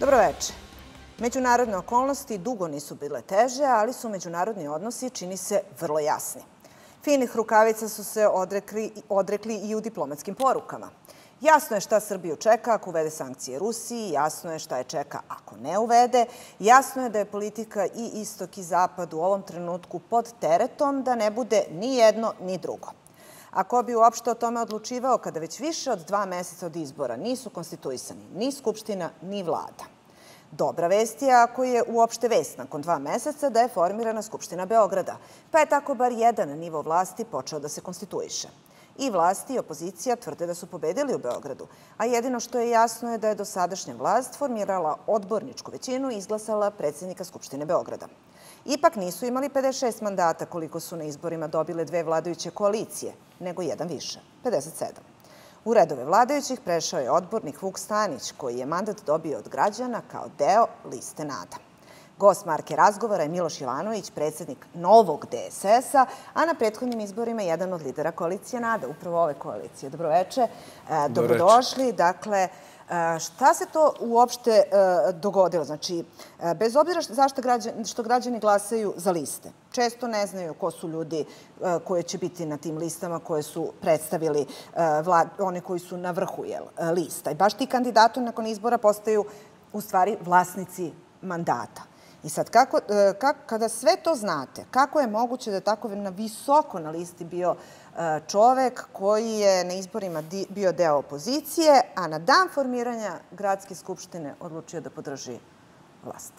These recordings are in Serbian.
Dobroveče. Međunarodne okolnosti dugo nisu bile teže, ali su međunarodni odnosi, čini se, vrlo jasni. Finih rukavica su se odrekli i u diplomatskim porukama. Jasno je šta Srbiju čeka ako uvede sankcije Rusiji, jasno je šta je čeka ako ne uvede, jasno je da je politika i istok i zapad u ovom trenutku pod teretom da ne bude ni jedno ni drugo. A ko bi uopšte o tome odlučivao kada već više od 2 meseca od izbora nisu konstituisani ni Skupština ni vlada? Dobra vest je, ako je uopšte vest nakon 2 meseca, da je formirana Skupština Beograda, pa je tako bar jedan nivo vlasti počeo da se konstituiše. I vlasti i opozicija tvrde da su pobedili u Beogradu, a jedino što je jasno je da je dosadašnja vlast formirala odborničku većinu i izglasala predsjednika Skupštine Beograda. Ipak nisu imali 56 mandata koliko su na izborima dobile 2 vladajuće koalicije, nego jedan više, 57. U redove vladajućih prešao je odbornik Vuk Stanić, koji je mandat dobio od građana kao deo liste NADA. Gost marke razgovora je Miloš Jovanović, predsjednik novog DSS-a, a na prethodnim izborima jedan od lidera koalicije NADA, upravo ove koalicije. Dobroveče, dobrodošli. Dakle, šta se to uopšte dogodilo? Znači, bez obzira što građani glasaju za liste, često ne znaju ko su ljudi koji će biti na tim listama koje su predstavili one koji su na vrhu lista. I baš ti kandidati nakon izbora postaju u stvari vlasnici mandata. I sad, kada sve to znate, kako je moguće da je tako visoko na listi bio čovek koji je na izborima bio deo opozicije, a na dan formiranja Gradske skupštine odlučio da podrži vlast?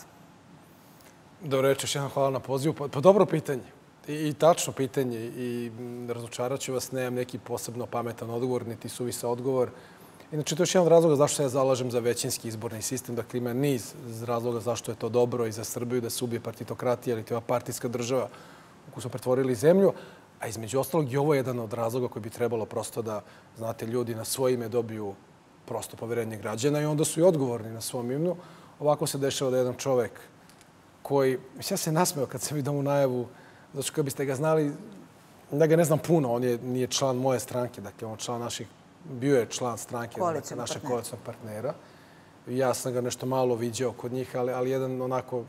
Dobro reče, još jednom hvala na pozivu. Pa dobro pitanje i tačno pitanje i razočarat ću vas, nemam neki posebno pametan odgovor, niti suvisao odgovor. Inače, to je još jedan od razloga zašto se ja zalažem za većinski izborni sistem. Dakle, ima niz razloga zašto je to dobro i za Srbiju da se ubije partitokratija ili partijska država u koju smo pretvorili zemlju. A između ostalog i ovo je jedan od razloga koji bi trebalo prosto da, znate, ljudi na svoje ime dobiju prosto poverenje građana i onda su i odgovorni na svom imenu. Ovako se dešava da jedan čovek koji, mislim, ja se nasmeo kad sam vidio mu najavu, zato što kad biste ga znali, ja ga ne znam puno, on nije član moje stranke, dakle, on član naših, bio je član stranke našeg koalicionog partnera. Ja sam ga nešto malo viđao kod njih, ali jedan onako,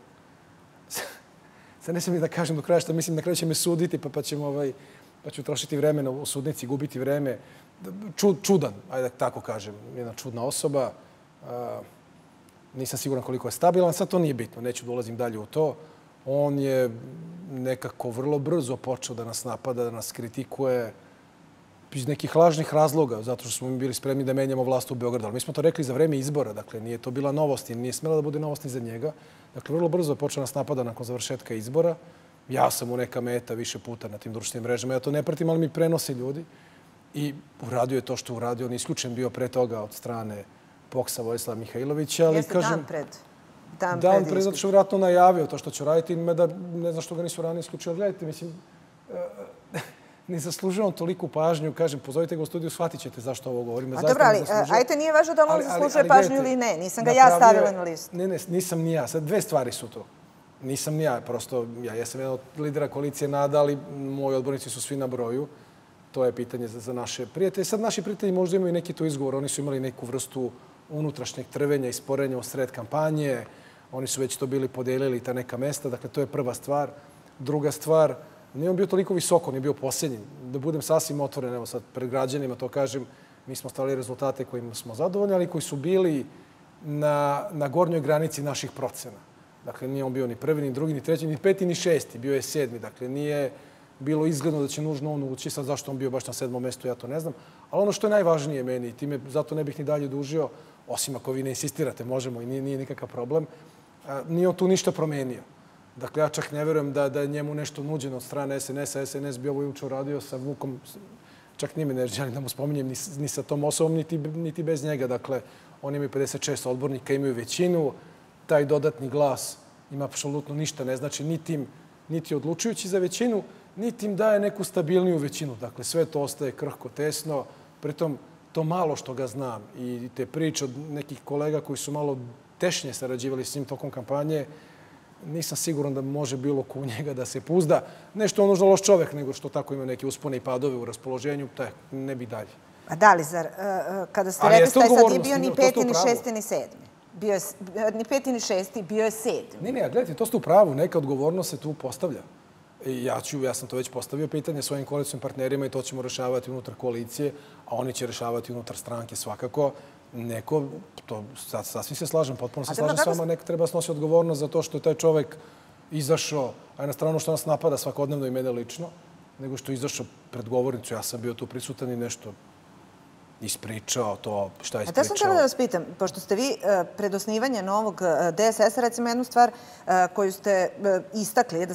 sad ne smijem da kažem do kraja što mislim, na kraju će me suditi, pa ću trošiti vreme u sudnici, gubiti vreme. Čudan, ajde da tako kažem, jedna čudna osoba. Nisam siguran koliko je stabilan, sad to nije bitno, neću da ulazim dalje u to. On je nekako vrlo brzo počeo da nas napada, da nas kritikuje iz nekih lažnih razloga, zato što smo mi bili spremni da menjamo vlast u Beogradu. Ali mi smo to rekli za vreme izbora, dakle nije to bila novost i nije smela da bude novost ni za njega. Dakle, vrlo brzo je počeo nas napada nakon završetka izbora. Ja sam u neka meta više puta na tim društvenim mrežama. Ja to ne pratim, ali mi prenose ljudi. I uradio je to što uradio. On je isključen bio pre toga od strane POKS-a Vojislava Mihajlovića. Jeste dan pred. Dan pred, zato što je vjerojatno najavio to što će raditi. Ne znam što ga nisu ranije isključili. Gledajte, mislim, ne zaslužujem toliku pažnju. Kažem, pozovite ga u studiju, shvatit ćete zašto ovo govorim. A dobro, ali ajte, nije važno da on zaslužuje pažnju ili ne. Nisam ga ja stavila na listu. Ne, nisam ni ja. Sad 2 stvari su to. Nisam ni ja, prosto ja sam jedan od lidera koalicije NADA, ali moji odbornici su svi na broju. To je pitanje za naše prijatelje. Sad naši prijatelji možda imaju neki tu izgovor. Oni su imali neku vrstu unutrašnjeg trvenja i sporenja u sred kampanje. Oni su već to bili podelili ta neka mesta. Dakle, to je prva stvar. Druga stvar, nije on bio toliko visoko, on je bio posljednji. Da budem sasvim otvoren, evo sad pred građanima to kažem, mi smo stavili rezultate kojima smo zadovoljni, ali koji su bili na gornjoj granici naših procena. Dakle, nije on bio ni prvi, ni drugi, ni treći, ni peti, ni šesti. Bio je 7. Dakle, nije bilo izgledno da će nužno on ući. Sad zašto on bio baš na 7. mestu, ja to ne znam. Ali ono što je najvažnije meni, time zato ne bih ni dalje dužio, osim ako vi ne insistirate, možemo i nije nikakav problem, nije on tu ništa promenio. Dakle, ja čak ne verujem da je njemu nešto nuđeno od strane SNS-a. SNS bi ovo juče uradio sa Vukom. Čak nije me ne želim da mu spominjem ni sa tom osobom, niti bez njega. Dakle, oni imaju 56 odbornika, imaju većinu. Taj dodatni glas ima apsolutno ništa, ne znači niti odlučujući za većinu, niti im daje neku stabilniju većinu. Dakle, sve to ostaje krhko, tesno. Pritom, to malo što ga znam i te priče od nekih kolega koji su malo tešnje sarađivali s njim tokom kampanje, nisam siguran da može bilo ko u njega da se puzda. Ne što on nužno loš čovek, nego što tako ima neke uspone i padove u raspoloženju, ne bi dalje. A da li, kada ste rekli, taj sad nije bio ni 5. ni 6. ni 7. Bio je ni 5. ni 6. bio je 7. Ne, gledajte, to ste u pravu. Neka odgovornost se tu postavlja. Ja sam to već postavio pitanje svojim koalicijskim partnerima i to ćemo rešavati unutar koalicije, a oni će rešavati unutar stranke svakako. Neko, to sasvim se slažem, potpuno se slažem s vama, neko treba snosi odgovornost za to što je taj čovek izašao, a na stranu što nas napada svakodnevno i mene lično, nego što je izašao pred govornicu. Ja sam bio tu prisutan i nešto ispričao to šta je ispričao. A te sam htjela da vas pitam, pošto ste vi pred osnivanje novog DSS-a, recimo jednu stvar koju ste istakli,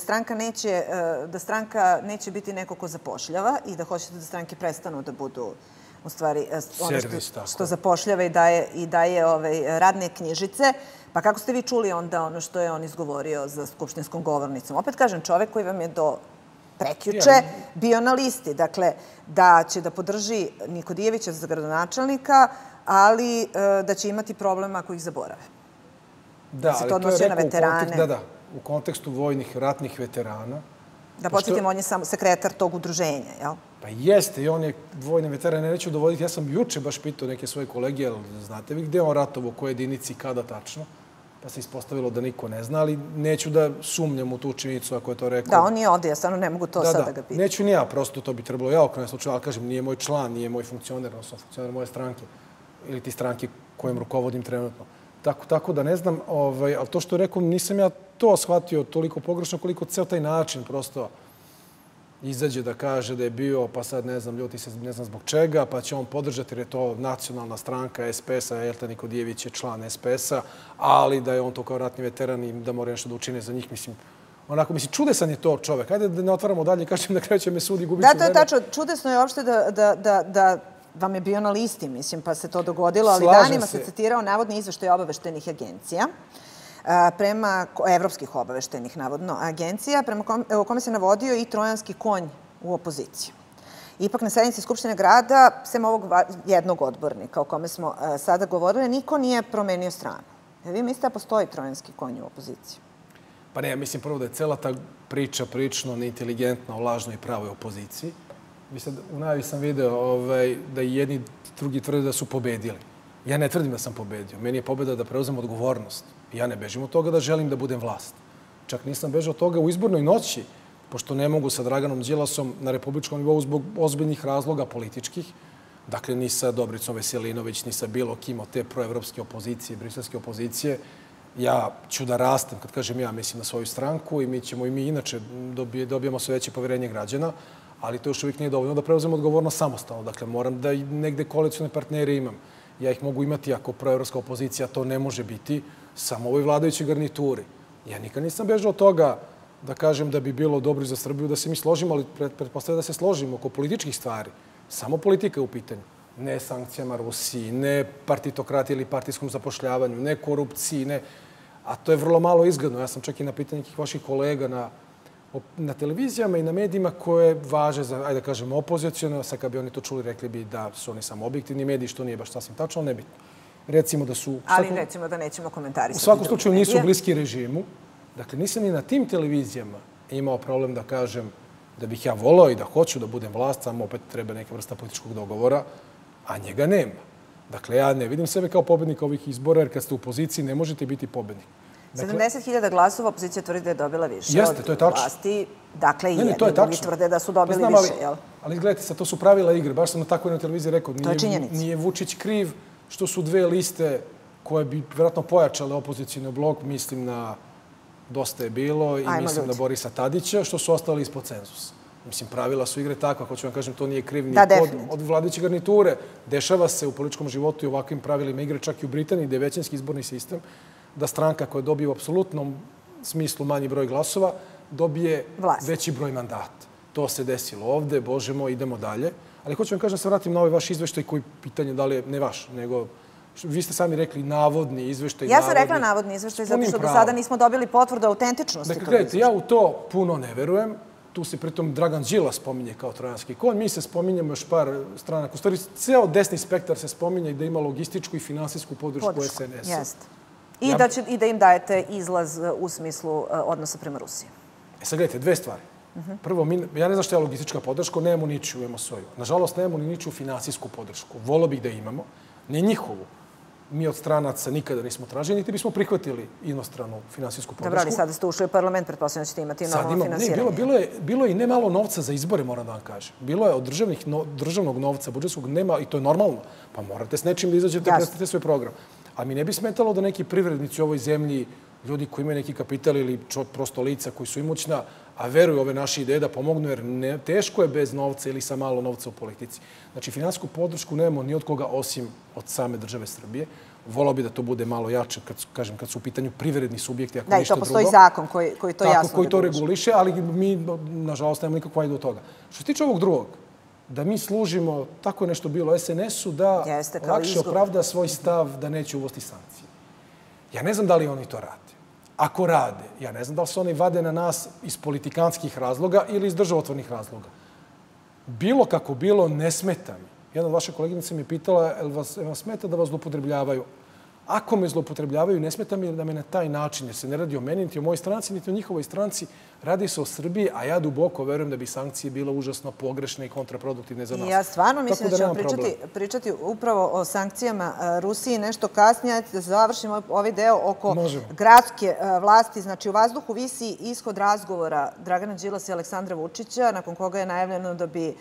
da stranka neće biti neko ko zapošljava i da hoćete da stranke prestanu da budu u stvari ono što zapošljava i daje radne knjižice. Pa kako ste vi čuli onda ono što je on izgovorio za skupštinskom govornicom? Opet kažem, čovek koji vam je do prekjuče bio na listi. Dakle, da će da podrži Nikodijevića za gradonačelnika, ali da će imati problema ako ih zaborave. Da, ali to je rekao u kontekstu vojnih ratnih veterana. Da podsjetim, on je samo sekretar tog udruženja, jel? Pa jeste, i on je vojni veteran, neću dovoditi. Ja sam juče baš pitao neke svoje kolege, jel znate vi gde on ratovao, u kojoj jedinici, kada tačno? Pa se ispostavilo da niko ne zna, ali neću da sumnjam u tu činjenicu ako je to rekao. Da, on nije ovdje, ja stvarno ne mogu to sad da ga pitam. Neću ni ja, prosto to bi trebalo ja okrenuti slučaju, ali kažem, nije moj član, nije moj funkcioner, odnosno funkcioner moje stranke ili ti stranke kojim rukovodim trenutno. Tako da ne znam, ali to što je rekao, nisam ja to shvatio toliko pogrešno koliko ceo taj način prosto izađe da kaže da je bio, pa sad ne znam, ljuti se ne znam zbog čega, pa će on podržati jer je to nacionalna stranka SPS-a, Jelta Nikodijević je član SPS-a, ali da je on to kao ratni veteran i da mora nešto da učine za njih, mislim, čudesan je to čovek. Ajde da ne otvaramo dalje, kažem na kraju će me sudi i gubit ću vreme. Da, to je tačno. Čudesno je uopšte da vam je bio na listi, mislim, pa se to dogodilo, ali danima se citirao navodni izveštaj obaveštajnih agencija, evropskih obaveštajnih, navodno, agencija, u kome se navodio i trojanski konj u opoziciji. Ipak na sednici Skupštine grada, sem ovog jednog odbornika o kome smo sada govorili, niko nije promenio stranu. Vi mislite da postoji trojanski konj u opoziciji? Pa ne, ja mislim prvo da je cela ta priča prilično neinteligentna o lažnoj i pravoj opoziciji. U najavi sam video da i jedni drugi tvrde da su pobedili. Ja ne tvrdim da sam pobedio. Meni je pobeda da preuzem odgovornost. Ja ne bežim od toga da želim da budem vlast. Čak nisam bežao od toga u izbornoj noći, pošto ne mogu sa Draganom Đilasom na republičkom nivou zbog ozbiljnih razloga političkih. Dakle, ni sa Dobricom Veselinović, ni sa bilo kim od te proevropske opozicije, briselske opozicije. Ja ću da rastem, kad kažem ja, mislim na svoju stranku i mi inače dobijemo sve veće poverenje građana, ali to još uvijek nije dovoljno da preuzem odgovornost samostalno. Dakle, moram da negde koalicijone partnere imam. Ja ih mogu imati ako proevropska opozicija, to ne može biti samo u ovoj vladajućoj garnituri. Ja nikad nisam bežao od toga da kažem da bi bilo dobro za Srbiju da se mi složimo, ali pretpostavljam da se složimo oko političkih stvari. Samo politika je u pitanju. Ne sankcijama Rusiji, ne partitokratiji ili partijskom zapošljavanju, ne korupciji, ne... A to je vrlo malo izgledno. Ja sam čak i na pitanje nekih vaših kolega na televizijama i na medijima koje važe za, ajde da kažem, opozicijalno. Sad kad bi oni to čuli, rekli bi da su oni samo objektivni mediji, što nije baš sasvim tačno, nebitno. Recimo da su... Ali recimo da nećemo komentarisati. U svakom slučaju nisu bliski režimu. Dakle, nisam ni na tim televizijama imao problem da kažem da bih ja volao i da hoću da budem vlast, samo opet treba neka vrsta političkog dogovora, a njega nema. Dakle, ja ne vidim sebe kao pobednika ovih izbora, jer kad ste u poziciji ne možete biti pobednik. 70.000 glasova opozicija tvrdi da je dobila više. Jeste, to je tačno. Vlasti, dakle, i jedni drugi tvrde da su dobili više, jel? Ali gledajte, sad to su pravila igre. Baš sam na takvoj na televiziji rekao, nije Vučić kriv što su dve liste koje bi vjerojatno pojačale opozicijni blok, mislim na Dosta je bilo i mislim na Borisa Tadića, što su ostali ispod cenzusa. Mislim, pravila su igre takva, ako ću vam kažem, to nije kriv ni od vladajuće garniture. Dešava se u političkom životu i ovakvim pravilima igre, čak i u Britaniji, gde je većinski izborni sistem, da stranka koja dobije u apsolutnom smislu manji broj glasova, dobije veći broj mandata. To se desilo ovde, Bože moj, idemo dalje. Ali hoću vam kažem da se vratim na ovaj vaš izveštaj koji pitanje da li je, ne vaš, nego vi ste sami rekli navodni izveštaj. Ja sam rekla navodni izveštaj zato što do sada nismo dobili potvrdu autentičnosti. Dakle, gledajte, ja u to puno ne verujem. Tu se pritom Dragan Đilas spominje kao trojanski konj. Mi se spominjemo još par stranaka. U stvari, ceo desni spektar se spominje da ima logističku i finansijsku podršku SNS-a. Jeste. I da im dajete izlaz u smislu odnosa prema Rusiji. Sad gledajte, dve stvari. Prvo, ja ne znam što je logistička podrška, nemamo niču u MSO-u. Nažalost, nemamo ni niču finansijsku podršku. Volio bih da imamo. Ne njihovu, Mi od stranaca nikada nismo tražili, niti bismo prihvatili inostranu finansijsku podršku. Dobro, ali sada ste ušli u parlament, pretpostavljam da ćete imati normalno finansiranje. Bilo je i ne malo novca za izbore, moram da vam kažem. Bilo je od državnog novca, budžetskog nema, i to je normalno. Pa morate s nečim da izađete i predstavite svoj program. A mi ne bi smetalo da neki privrednici u ovoj zemlji, ljudi koji imaju neki kapital ili prosto lica koji su imućna, a veruju ove naše ideje da pomognu, jer teško je bez novca ili sa malo novca u politici. Znači, finansijsku podršku nemamo ni od koga osim od same države Srbije. Volao bi da to bude malo jače, kad su u pitanju privredni subjekti, ako ništa drugo. Da, i to postoji zakon koji to jasno koji to reguliše, ali mi, nažalost, nemamo nikakvu ajdu od toga. Što se tiče ovog drugog, da mi služimo, tako je nešto bilo, SNS-u da lakše opravda svoj stav da neće uvesti sankcije. Ja ne znam da li oni to rade. Ako rade, ja ne znam da li se oni vade na nas iz politikanskih razloga ili iz državotvornih razloga. Bilo kako bilo, ne smeta mi. Jedna od vaše koleginice mi je pitala, jel vas smeta da vas zloupotrebljavaju? Ako me zloupotrebljavaju, ne smeta mi da me na taj način, jer se ne radi o meni, niti o mojoj stranci, niti o njihovoj stranci, radi se o Srbiji, a ja duboko verujem da bi sankcije bile užasno pogrešne i kontraproduktivne za nas. Ja stvarno mislim da ćemo pričati upravo o sankcijama Rusiji nešto kasnije. Ajde da završimo ovaj deo oko gradske vlasti. Znači, u vazduhu visi ishod razgovora Dragana Đilasa i Aleksandra Vučića, nakon koga je najavljeno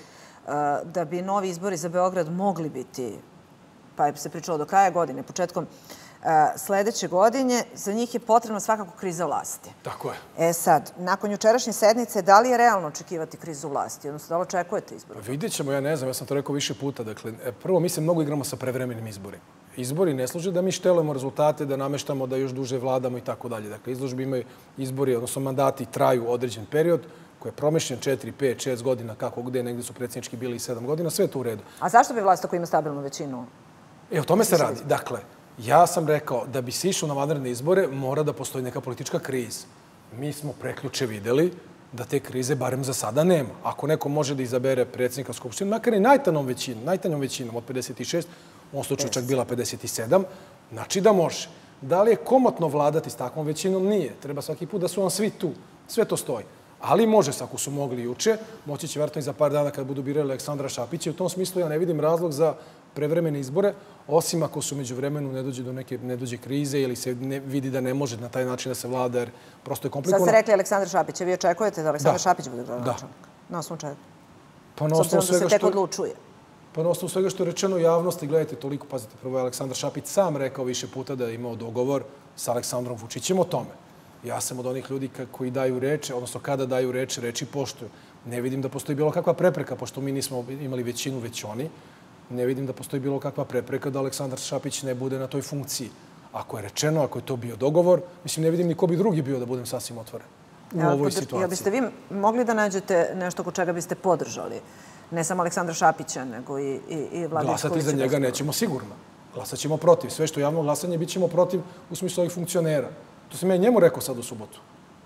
da bi novi izbori za Beograd mogli biti, pa je se pričalo do kraja godine, početkom sledeće godine. Za njih je potrebna svakako kriza vlasti. Tako je. Sad, nakon jučerašnje sednice, da li je realno očekivati krizu vlasti? Odnosno, da li očekujete izbor? Vidjet ćemo, ja ne znam, ja sam to rekao više puta. Dakle, prvo, mi se mnogo igramo sa prevremenim izborima. Izbori ne služe da mi štelujemo rezultate, da nameštamo da još duže vladamo i tako dalje. Dakle, izbori, odnosno mandati traju određen period, koji je promišljen 4, 5, 6 godina, kako gde, negde su predsjednički bili i 7 godina, sve je to u redu. A zašto bi vlast ako ima stabilnu većinu? O tome se radi. Dakle, ja sam rekao da bi se išlo na vanredne izbore, mora da postoji neka politička kriza. Mi smo prekjuče videli da te krize barem za sada nema. Ako neko može da izabere predsjednika Skupštine, makar i najtanjom većinom od 56, u ovom slučaju čak bila 57, znači da može. Da li je komotno vladati s takvom većinom? Nije. Treba svaki put da su vam svi tu. Sve to stoji. Ali može se, ako su mogli juče, moći će vjerojatno i za par dana kad budu birali Aleksandra Šapića. U tom smislu ja ne vidim razlog za prevremene izbore, osim ako su među vremenu ne dođe krize ili se vidi da ne može na taj način da se vlada, jer prosto je komplikovano. Sad ste rekli Aleksandar Šapić, a vi očekujete da Aleksandar Šapić bude gradonačelnik? Na osnovu čega? S obzirom da se tek odlučuje. Pa na osnovu svega što je rečeno u javnosti, gledajte, toliko, pazite, prvo je Aleksandar Šapić sam rekao više puta da je imao dogovor sa Aleksandrom Vučićem o tome. Ja sam od onih ljudi koji daju reč, odnosno kada daju reč, reči poštuju. Ne vidim da postoji bilo kakva prepreka, pošto mi nismo imali većinu, već oni. Ne vidim da postoji bilo kakva prepreka da Aleksandar Šapić ne bude na toj funkciji. Ako je rečeno, ako je to bio dogovor, mislim, ne vidim ni ko bi drugi bio da budem sasvim otvoren u ovoj situaciji. Jel biste vi mogli da nađete nešto kod čega biste podržali? Ne samo Aleksandra Šapića, nego i Vladimir Škovića? Glasati za njega nećemo sigurno. Glasat ćemo protiv. Sve što je javno glasanje, bit ćemo protiv u smislu ovih funkcionera. To sam ja njemu rekao sad u subotu.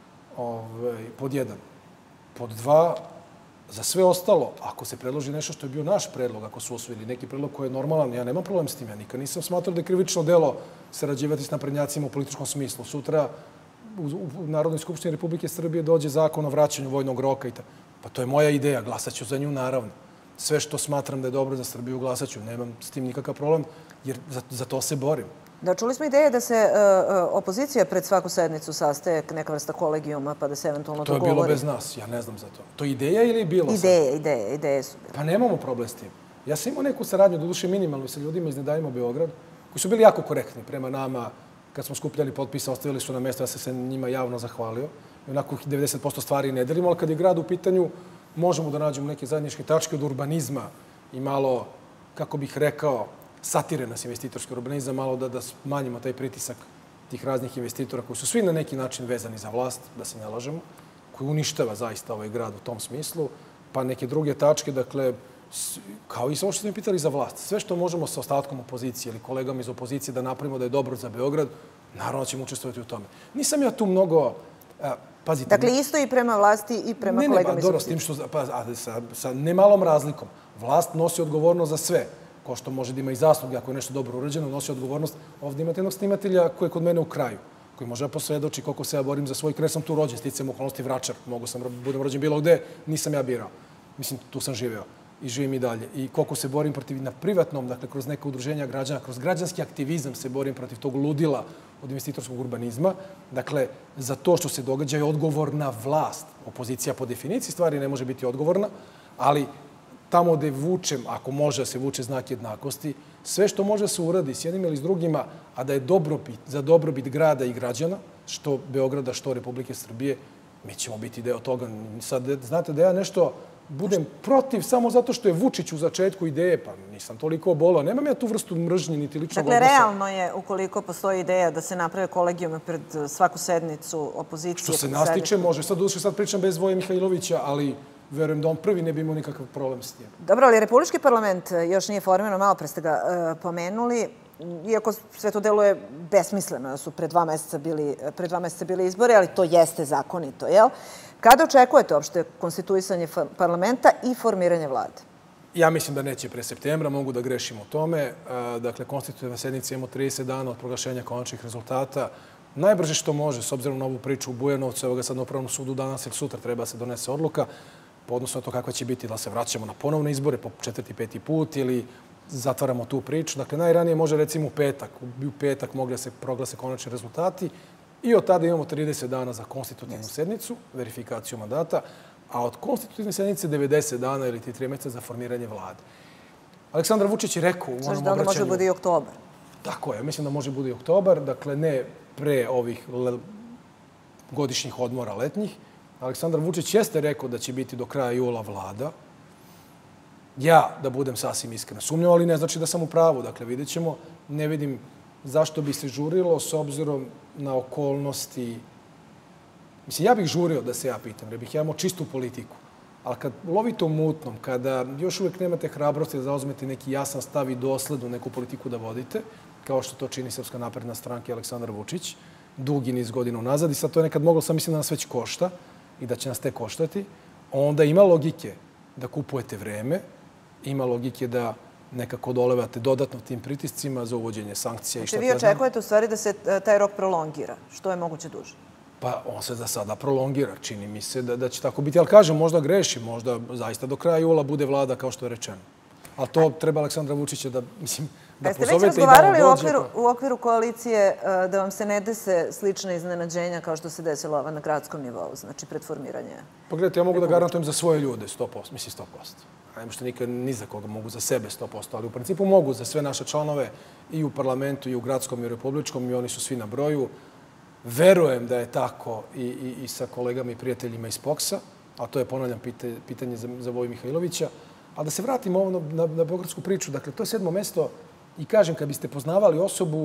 Pod 1. Pod 2, za sve ostalo, ako se predloži nešto što je bio naš predlog, ako su osvojili neki predlog koji je normalan, ja nemam problem s tim. Ja nikad nisam smatrao da je krivično delo sarađivati s naprednjacima u političkom smislu. Sutra u Narodnoj skupštini Republike Srbije dođe zakon o vraćanju vojnog roka i tako. Pa to je moja ideja, glasat ću za nju naravno. Sve što smatram da je dobro za Srbiju, glasat ću. Nemam s tim nikakav problem, jer za to se borim. Da, čuli smo ideje da se opozicija pred svaku sednicu sastaje neka vrsta kolegijuma, pa da se eventualno dogovori. To je bilo bez nas, ja ne znam za to. To je ideja ili je bilo? Ideje su bile. Pa nemamo problem s tim. Ja sam imao neku saradnju, doduše minimalno, sa ljudima iz Ne davimo Beograd, koji su bili jako korektni prema nama. Kad smo skupljali potpisa, ostavili su na mjesto, ja sam se njima javno zahvalio. I onako 90% stvari ne delimo, ali kad je grad u pitanju, možemo da nađemo neke zajedničke tačke od urbanizma i malo, kako bih rekao, satire nas investitorski urbanizam, malo da smanjimo taj pritisak tih raznih investitora koji su svi na neki način vezani za vlast, da se ne lažemo, koji uništava zaista ovaj grad u tom smislu, pa neke druge tačke, dakle, kao i sve što ste mi pitali za vlast. Sve što možemo sa ostatkom opozicije ili kolegama iz opozicije da napravimo da je dobro za Beograd, naravno ćemo učestvovati u tome. Nisam ja tu mnogo... Pazite, dakle, isto i prema vlasti i prema kolegama iz opozicije. Sa nemalom razlikom. Vlast nosi odgovornost za sve. Ko što može da ima i zasluge, ako je nešto dobro urađeno, nosi odgovornost. Ovdje imate jednog snimatelja koji je kod mene u kraju, koji može da posvedoči koliko se ja borim za svoj kraj. Sam tu rođen, sticam okolnosti Vračar. Mogu sam budem rođen bilo gde, nisam ja birao. Mislim, tu sam živeo. i živim i dalje. I koliko se borim protiv na privatnom, dakle, kroz neka udruženja građana, kroz građanski aktivizam se borim protiv tog ludila od investitorskog urbanizma. Dakle, za to što se događa je odgovorna vlast. Opozicija po definiciji stvari ne može biti odgovorna, ali tamo gde vučem, ako može da se vuče znak jednakosti, sve što može da se uradi s jednim ili s drugima, a da je za dobrobit grada i građana, što Beograda, što Republike Srbije, mi ćemo biti deo toga. Sad, znate da ja nešto budem protiv samo zato što je Vučić u začetku ideje, pa nisam toliko obolao. Nemam ja tu vrstu mržnje niti ličnog odnosa. Dakle, realno je, ukoliko postoji ideja da se naprave kolegijume pred svaku sednicu opozicije... Što se nas tiče, može. Sad pričam bez Voje Mihajlovića, ali verujem da on prvi ne bi imao nikakav problem s tim. Dobro, ali Republički parlament još nije formiran, malo pre ste ga pomenuli, iako sve to deluje besmisleno, da su pred 2 meseca bili izbori, ali to jeste zakonito, jel? Kada očekujete uopšte konstituisanje parlamenta i formiranje vlade? Ja mislim da neće pre septembra, mogu da grešim u tome. Dakle, konstitutivna sednica imamo 30 dana od proglašenja konačnih rezultata. Najbrže što može, s obzirom na ovu priču u Bujanovcu, evo ga sad na Upravnom sudu danas ili sutra treba se donese odluka, odnosno to kakva će biti, da se vraćamo na ponovne izbore po 4. 5. put ili zatvaramo tu priču. Dakle, najranije može recimo u petak mogli da se proglase konačni rezultati i od tada imamo 30 dana za konstitutivnu sednicu, verifikaciju mandata, a od konstitutivne sednice 90 dana ili 3 meseca za formiranje vlade. Aleksandar Vučić je rekao u onom obraćanju... da onda može bude i oktobar. Tako je, mislim da može bude i oktobar, dakle ne pre ovih godišnjih odmora letnjih. Aleksandar Vučić jeste rekao da će biti do kraja jula vlada. Ja, da budem sasvim iskren, sumnjam, ali ne znači da sam u pravu. Dakle, vidjet ćemo. Ne vidim zašto bi se žurilo s obzirom na okolnosti. Mislim, ja bih žurio da se ja pitam, jer bih ja imao čistu politiku. Ali kad lovite u mutnom, kada još uvijek nemate hrabrosti da zauzmete neki jasan stav i doslednu neku politiku da vodite, kao što to čini Srpska napredna stranka i Aleksandar Vučić, dugi niz godina unazad, i sad to je nekad moglo, sam mislim da nas već košta i da će nas te koštati, onda ima logike da kupujete vreme, ima logike da nekako dolevate dodatno tim pritiscima za uvođenje sankcija. Znači, vi očekujete u stvari da se taj rok prolongira, što je moguće duže? Pa on se za sada prolongira, čini mi se da će tako biti. Ali kažem, možda greši, možda zaista do kraja jula bude vlada, kao što je rečeno. Ali to treba Aleksandra Vučića da, mislim, da pozovete i da on dođe. Jeste već razgovarali u okviru koalicije da vam se ne dese slične iznenađenja kao što se desilo na gradskom nivou, znači pred formiranje? Pa gledajte, ja mogu da garantujem za svoje ljude 100%, mislim 100%. Ajmo što nikad ni za koga mogu za sebe 100%, ali u principu mogu za sve naše članove i u parlamentu, i u gradskom, i u republičkom, i oni su svi na broju. Verujem da je tako i sa kolegama i prijateljima iz POKS-a, a to je, ponavljam, pitanje za Voju Mihajlovića. A da se vratimo ovo na beogradsku priču, dakle, to je 7. mesto i kažem, kad biste poznavali osobu,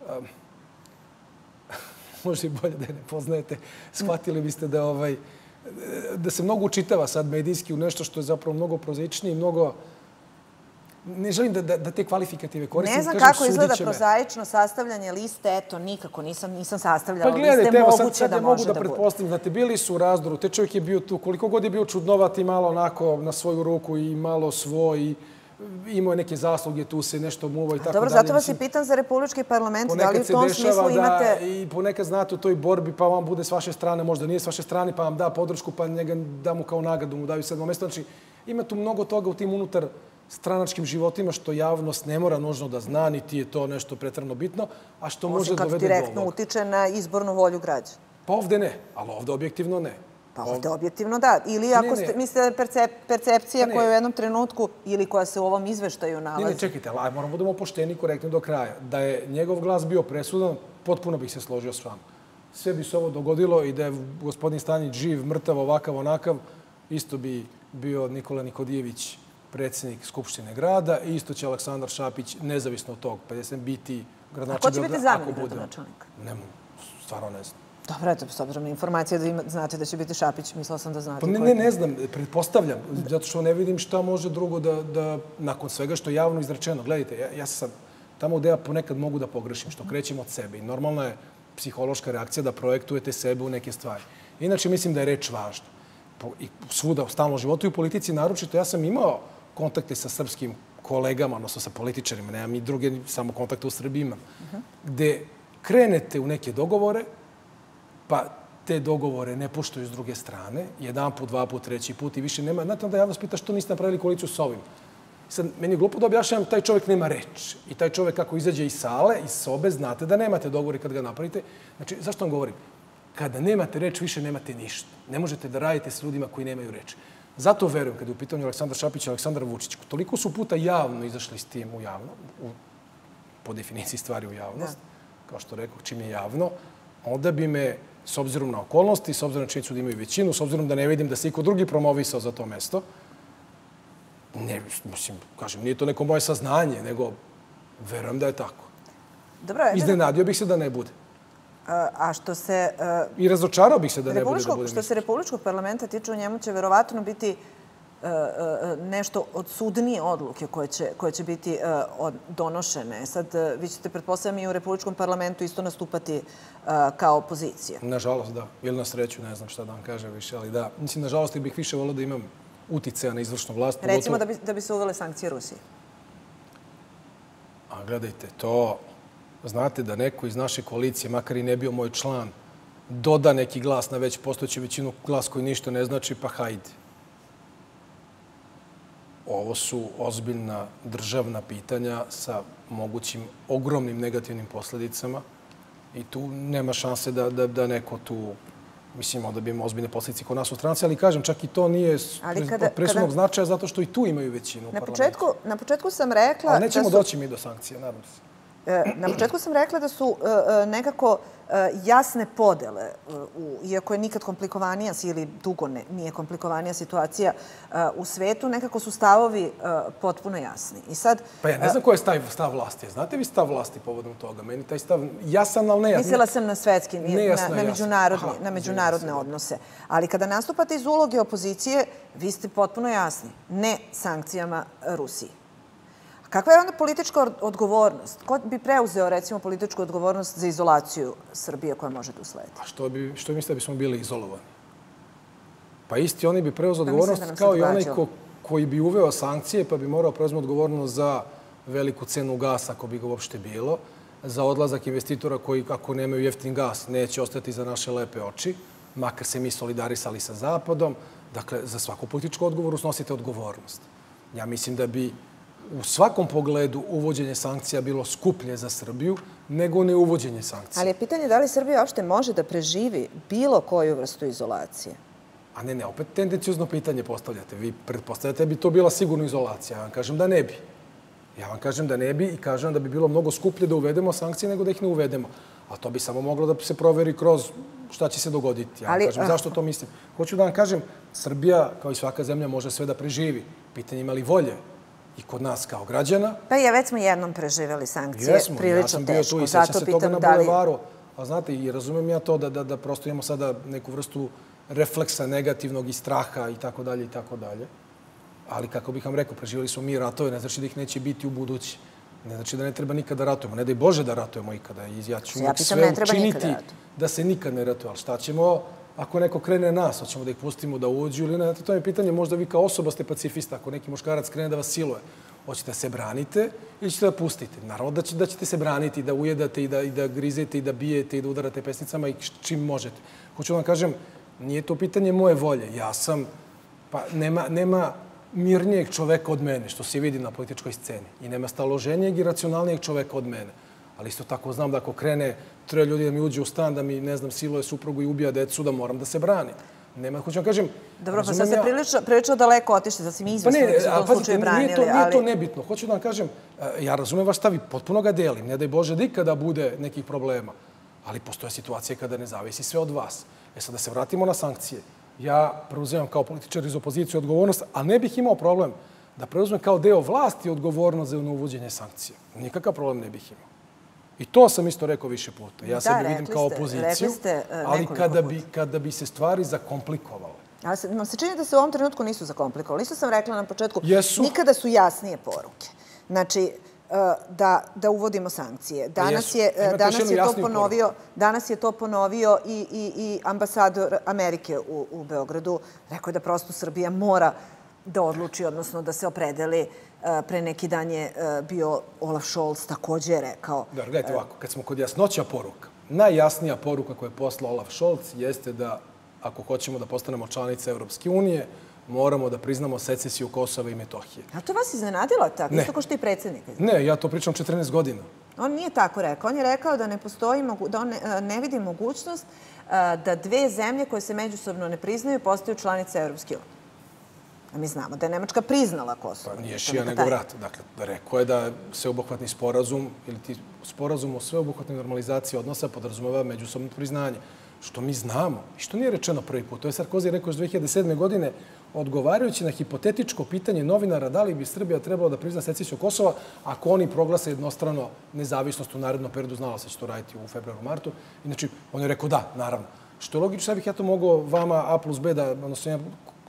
možda i bolje da je ne poznajete, shvatili biste da se mnogo učitava sad medijski u nešto što je zapravo mnogo prozaičnije i mnogo... Ne želim da te kvalifikative koristim. Ne znam kako izgleda prozaično sastavljanje liste, eto, nikako nisam sastavljala liste, moguće da može da bude. Sad ja mogu da pretpostavim, znate, bili su u razdoru, te čovjek je bio tu, koliko god je bio čudnovat i malo onako na svoju ruku i malo svoj, imao je neke zasluge, tu se nešto muva i tako dalje. Dobro, zato vas i pitam za Republički parlament, da li u tom smislu imate... I ponekad znate u toj borbi, pa vam bude s vaše strane, možda nije s vaše strane, pa vam da podršku, pa njega da mu kao nagradu, mu daju 7. mesto. Znači, ima tu mnogo toga u tim unutar stranačkim životima što javnost ne mora nužno da zna, niti je to nešto pretredno bitno, a što može dovede do ovoga. Osim kad direktno utiče na izbornu volju građana. Pa ovde ne, ali ovde objektivno ne. Pa ovde objektivno da. Ili ako mislite percepcija koja je u jednom trenutku ili koja se u ovom izveštaju nalazi. Ne, čekajte, ali moramo budemo pošteni i korektni do kraja. Da je njegov glas bio presudan, potpuno bih se složio s vama. Sve bi se ovo dogodilo i da je gospodin Stanić živ, mrtav, ovakav, onakav, isto bi bio Nikola Nikodijević predsjednik Skupštine grada i isto će Aleksandar Šapić, nezavisno od tog 50, biti gradonačelnik. A ko će biti zamjenik gradonačelnika? Ne mogu, stvarno ne znam. Dobro, eto, s obzirom na informacije da znate da će biti Šapić, mislila sam da znate. Pa ne znam, pretpostavljam, zato što ne vidim šta može drugo da nakon svega što je javno izrečeno. Gledajte, ja sam tamo gde ja ponekad mogu da pogrešim, što krećem od sebe i normalna je psihološka reakcija da projektujete sebe u neke stvari. Inače, mislim da je reč važna. I svuda, u stalnom životu i u politici naročito, ja sam imao kontakte sa srpskim kolegama, odnosno sa političarima, nemam i druge, samo kontakte u Srbiji imam, gde krenete u neke dogovore, pa te dogovore ne poštuju s druge strane, jedan put, dva put, treći put i više nema. Znate, onda javnost pita što niste napravili koaliciju s ovim. Sad, meni je glupo da objašnjavam, taj čovjek nema reč. I taj čovjek kako izađe iz sale, iz sobe, znate da nemate dogovor kad ga napravite. Znači, zašto vam govorim? Kada nemate reč, više nemate ništa. Ne možete da radite s ljudima koji nemaju reč. Zato verujem, kada je u pitanju Aleksandar Šapić i Aleksandar Vučić, toliko su puta javno izašli s tim u javno, po definiciji stvari u javnost, kao što rekao, čim je javno, onda bi me, s obzirom na okolnosti, s obzirom na činjenicu da imaju većinu, s obzirom da ne vidim da se iko drugi promovisao za to mesto, ne, mislim, kažem, nije to neko moje saznanje, nego verujem da je tako. Iznenadio bih se da ne bude. A što se... I razočarao bih se da ne bude da bude. Što se Republičkog parlamenta tiče, u njemu će verovatno biti nešto od sudnije odluke koje će biti donošene. Sad, vi ćete, pretpostavljam, i u Republičkom parlamentu isto nastupati kao opozicija. Nažalost, da. Ili na sreću, ne znam šta da vam kažem više, ali da. Mislim, nažalost, bih više volio da imam uticaja na izvršnu vlast. Recimo da bi se uvele sankcije Rusiji. A gledajte, to... Znate da neko iz naše koalicije, makar i ne bio moj član, doda neki glas na već postojeću većinu, glas koji ništa ne znači, pa hajde. Ovo su ozbiljna državna pitanja sa mogućim ogromnim negativnim posledicama i tu nema šanse da neko tu, mislimo da bi imao ozbiljne posljedice kod nas u stranci, ali kažem, čak i to nije od presudnog značaja zato što i tu imaju većinu u parlamentu. Na početku sam rekla... Ali nećemo doći mi do sankcija, nadam se. Na početku sam rekla da su nekako jasne podele, iako je nikad komplikovanija ili dugo nije komplikovanija situacija u svetu, nekako su stavovi potpuno jasni. Pa ja ne znam ko je stav vlasti. Znate vi stav vlasti povodom toga? Meni taj stav jasan, ali nejasan. Mislila sam na svetski, na međunarodne odnose. Ali kada nastupate iz uloge opozicije, vi ste potpuno jasni. Ne sankcijama Rusiji. Kakva je onda politička odgovornost? Ko bi preuzeo, recimo, političku odgovornost za izolaciju Srbije koja može da usledi? A što mislite da bismo bili izolovani? Pa isti oni bi preuzeo odgovornost kao i onaj koji bi uveo sankcije pa bi morao preuzeti odgovornost za veliku cenu gasa, ako bi ga uopšte bilo, za odlazak investitora koji, ako nemaju jeftin gas, neće ostati za naše lepe oči, makar se mi solidarisali sa Zapadom. Dakle, za svaku političku odgovoru snosite odgovornost. Ja mislim da bi u svakom pogledu uvođenje sankcija bilo skuplje za Srbiju nego neuvođenje sankcija. Ali je pitanje da li Srbija uopšte može da preživi bilo koju vrstu izolacije? A ne, opet tendencijozno pitanje postavljate. Vi pretpostavljate da bi to bila sigurno izolacija. Ja vam kažem da ne bi. Ja vam kažem da ne bi i kažem da bi bilo mnogo skuplje da uvedemo sankcije nego da ih ne uvedemo. A to bi samo moglo da se proveri kroz šta će se dogoditi. Ja vam kažem zašto to mislim. Hoću da vam kažem, Srbija, kao i svaka zemlja, može sve da preživi. Pitanje ima li volje i kod nas kao građana. Pa već smo jednom preživjeli sankcije, prilično teško. Ja sam bio tu i sećam se toga na bulevaru. A znate, i razumem ja to da prosto imamo sada neku vrstu refleksa negativnog i straha i tako dalje i tako dalje. Ali, kako bih vam rekao, preživjeli smo mi ratove, ne znači da ih neće biti u budući. Ne znači da ne treba nikada ratujemo. Ne daj Bože da ratujemo ikada. Ja ću sve učiniti da se nikad ne ratuje. Ali šta ćemo ako neko krene nas? Hoćemo da ih pustimo da uđu ili ne? To je pitanje, možda vi kao osoba ste pacifista. Ako neki muškarac krene da vas siluje, hoćete da se branite ili ćete da pustite? Naravno da ćete se braniti, da ujedate i da grizete i da bijete i da udarate pesnicama i čim možete. Hoću vam kažem, nije to pitanje moje volje. Ja sam, pa nema mirnijeg čoveka od mene, što se vidi na političkoj sceni. I nema staloženijeg i racionalnijeg čoveka od mene. Ali isto tako znam da ako krene 3 ljudi da mi uđe u stan, da mi, ne znam, siluje suprugu i ubija decu, da moram da se branim. Nema, hoću vam kažem... Dobro, pa sad ste prilično daleko otišli, da si mi izvrsno u tom slučaju branili. Nije to nebitno. Hoću da vam kažem, ja razumem vaš stav i potpuno ga delim. Ne daj Bože da ikada bude nekih problema. Ali postoje situacije kada ne zavisi sve od vas. Sad da se vratimo na sankcije. Ja preuzimam kao političar iz opozicije odgovornost, a ne bih imao problem da preuzmem kao deo vlasti odgovornost za uvođenje sankcija. Nikakav problem ne bih imao. I to sam isto rekao više puta. Ja sebe vidim kao opoziciju, ali kada bi se stvari zakomplikovale. Ali vam se čini da se u ovom trenutku nisu zakomplikovali. Isto sam rekla na početku, nikada su jasnije poruke. Znači, da uvodimo sankcije. Danas je to ponovio i ambasador Amerike u Beogradu. Rekao je da prosto Srbija mora da odluči, odnosno da se opredeli. Pre neki dan je bio Olaf Scholz, također je rekao. Dobro, gledajte ovako, kad smo kod jasnoća poruka, najjasnija poruka koju je poslao Olaf Scholz jeste da ako hoćemo da postanemo članice Evropske unije, moramo da priznamo secesiju Kosova i Metohije. A to vas iznenadilo tako? Isto kao što i predsjednik. Ne, ja to pričam 14 godina. On nije tako rekao. On je rekao da ne postoji, da on ne vidi mogućnost da dve zemlje koje se međusobno ne priznaju postaju članice Evropske unije. A mi znamo da je Nemačka priznala Kosovo. Pa nije šija nego vrat. Dakle, rekao je da sveobuhvatni sporazum ili sporazum o sveobuhvatnoj normalizaciji odnosa podrazumeva međusobno priznanje. Što mi znamo i što nije rečeno prvi put. To je Sarkozy rekao još 2007. godine, odgovarajući na hipotetičko pitanje novinara da li bi Srbija trebala da prizna secesiju Kosova ako oni proglase jednostrano nezavisnost u narednom periodu, znala se će to raditi u februaru, martu. Inače, on je rekao da, naravno. Što je logično, sad bih ja to mogao vama A plus B da, odnosno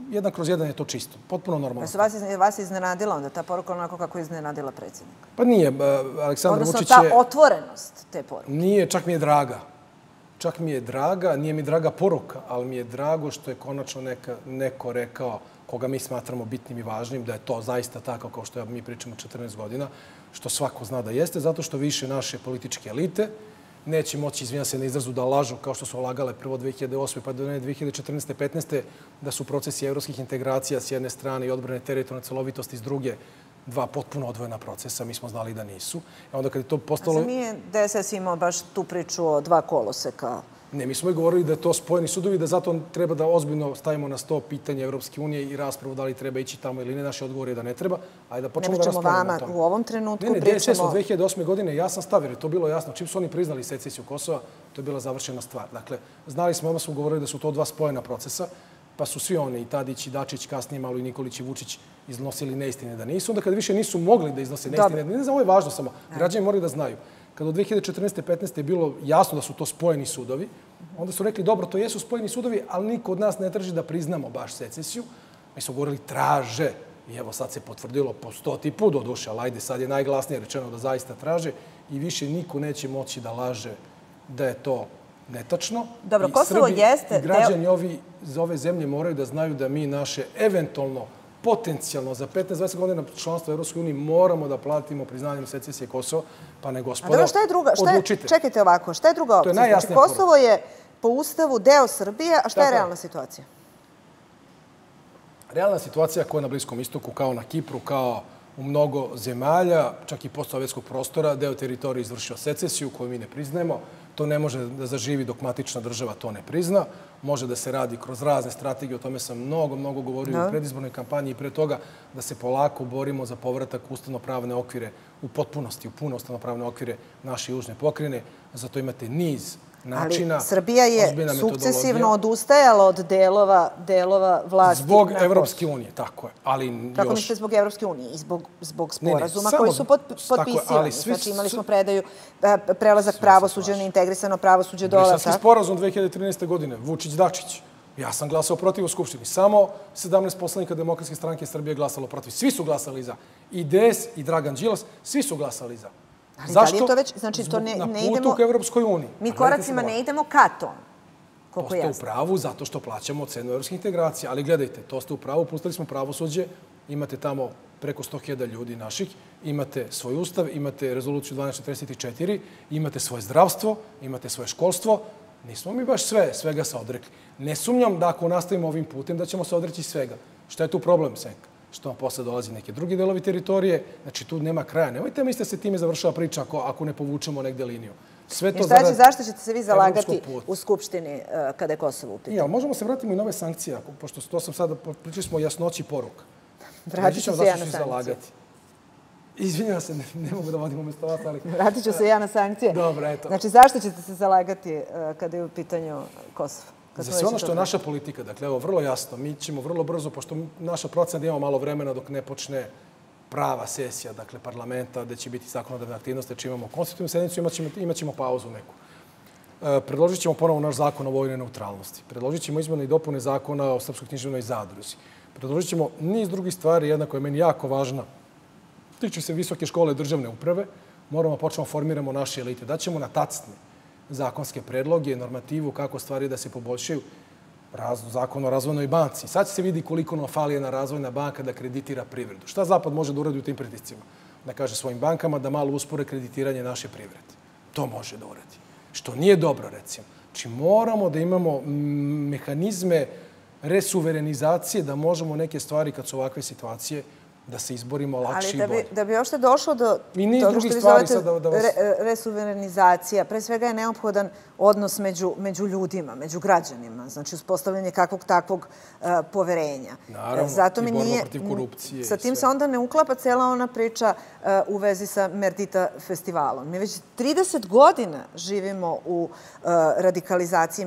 1/1 je to čisto, potpuno normalno. Vas je iznenadila onda ta poruka onako kako je iznenadila predsjednika? Pa nije, Aleksandar Vučić je... Odnosno ta otvorenost te poruke? Nije, čak mi je draga. Čak mi je draga, nije mi draga poruka, ali mi je drago što je konačno neko rekao koga mi smatramo bitnim i važnim, da je to zaista tako kao što mi pričamo 14 godina, što svako zna da jeste, zato što više naše političke elite neće moći, izvinjam se na izrazu, da lažu kao što su lagale prvo 2008. pa do 2014. 15. da su procesi evropskih integracija s jedne strane i odbrane teritorijalne celovitosti s druge dva potpuno odvojena procesa. Mi smo znali da nisu. Onda kad je to postalo... A za nije DSS imao baš tu priču o dva koloseka? Ne, mi smo i govorili da je to spojeni sudovi i da zato treba da ozbiljno stavimo na sto pitanje Evropske unije i raspravu da li treba ići tamo ili ne. Naš odgovor je da ne treba. Ajde da počnemo da raspravljamo o tome. Ne pričamo vama, u ovom trenutku pričamo... Ne, DSS od 2008. godine jasan stav, jer je to bilo jasno. Čim su oni priznali secesiju Kosova, to je bila završena stvar. Dakle, znali smo, odmah smo govorili da su to dva spojena procesa, pa su svi oni, i Tadić, i Dačić, kasnije malo i Nikolić i Vučić, iznosili neistine da nisu. Onda kad više nisu mogli da iznose neistine, ne znam, ovo je važno samo, građani moraju da znaju. Kada od 2014. 15. je bilo jasno da su to spojeni sudovi, onda su rekli, dobro, to jesu spojeni sudovi, ali niko od nas ne traži da priznamo baš secesiju. Mi smo govorili, traže. I evo sad se potvrdilo po 100. put do duše, ali ajde, sad je najglasnije rečeno da zaista traže i više niko neće moći da laže da je to netačno. Dobro, Kosovo jeste... I građani ove zemlje moraju da znaju da mi naše eventualno, potencijalno za 15-20 godina članstva u Evropskoj uniji moramo da platimo priznanjem secesije Kosova, pa ne gospoda, odlučite. Čekajte ovako, šta je druga opcija? Znači, Kosovo je po Ustavu deo Srbije, a šta je realna situacija? Realna situacija koja je na Bliskom istoku, kao na Kipru, kao u mnogo zemalja, čak i postsovjetskog prostora, deo teritorije izvršio secesiju koju mi ne priznajemo. To ne može da zaživi dok matična država to ne prizna. Može da se radi kroz razne strategije, o tome sam mnogo govorio u predizbornoj kampanji i pre toga, da se polako borimo za povratak ustavno-pravne okvire u potpunosti, u puno ustavno-pravne okvire naše južne pokrajine. Zato imate niz načina. Ali Srbija je sukcesivno odustajala od delova vlasti. Zbog Evropske unije, tako je. Kako mislite zbog Evropske unije? I zbog sporazuma koji su potpisivani. Znači imali smo prelazak pravosuđa, integrisano pravosuđe dole. Briselski sporazum 2013. godine, Vučić-Dačić. Ja sam glasao protiv u Skupštini. Samo 17 poslanika Demokratske stranke Srbije glasalo protiv. Svi su glasali za. I DS i Dragan Đilas, svi su glasali za. Zašto? Na putu k Evropskoj uniji. Mi koracima ne idemo ka tom. To ste u pravu zato što plaćamo cenu evropskih integracija. Ali gledajte, to ste u pravu, pustili smo pravosuđe, imate tamo preko 100.000 ljudi naših, imate svoj ustav, imate rezoluciju 1244, imate svoje zdravstvo, imate svoje školstvo. Nismo mi baš svega se odrekli. Ne sumnjam da ako nastavimo ovim putem da ćemo se odreći svega. Šta je tu problem, Senka? Što vam posle dolazi neke drugi delovi teritorije. Znači, tu nema kraja. Nemojte misliti da se time završava priča ako ne povučemo negde liniju. Zašto ćete se vi zalagati u Skupštini kada je Kosovo u pitanju? Možemo se vratiti i na ove sankcije, pošto to sam sada, pričali smo o jasnoći poruka. Vratit ću se ja na sankcije. Izvinjam se, ne mogu da vodim umesto vas, ali... Vratit ću se ja na sankcije. Dobro, eto. Znači, zašto ćete se zalagati kada je u pitanju Kosovo? Za sve ono što je naša politika, dakle, evo, vrlo jasno, mi ćemo vrlo brzo, pošto naša procena da imamo malo vremena dok ne počne prava sesija, dakle, parlamenta, gde će biti zakonodavne aktivnosti, znači imamo konstitutivnu sednicu, imat ćemo pauzu neku. Predložit ćemo ponovo naš zakon o vojnoj neutralnosti. Predložit ćemo izmjene i dopune zakona o srpskoj književnoj zadruzi. Predložit ćemo niz drugih stvari, jedna koja je meni jako važna. Tiče se visoke škole državne uprave, moramo počnemo formiramo naše elite. Daćemo na tacne zakonske predloge, normativu, kako stvari da se poboljšaju, zakon o razvojnoj banci. Sad se vidi koliko nam fali jedna razvojna banka da kreditira privredu. Šta Zapad može da uradi u tim pritiscima? Da kaže svojim bankama da malo uspore kreditiranje naše privrede. To može da uradi. Što nije dobro, recimo. Znači, moramo da imamo mehanizme resuverenizacije da možemo neke stvari, kad su ovakve situacije, da se izborimo lakše i bolje. Ali da bi uopšte došlo do toga što vi zovete resuverenizacija, pre svega je neophodan odnos među ljudima, među građanima, znači uspostavljanje kakvog takvog poverenja. Naravno, i borba protiv korupcije. Sa tim se onda ne uklapa cela ona priča u vezi sa Merdita festivalom. Mi već 30 godina živimo u radikalizaciji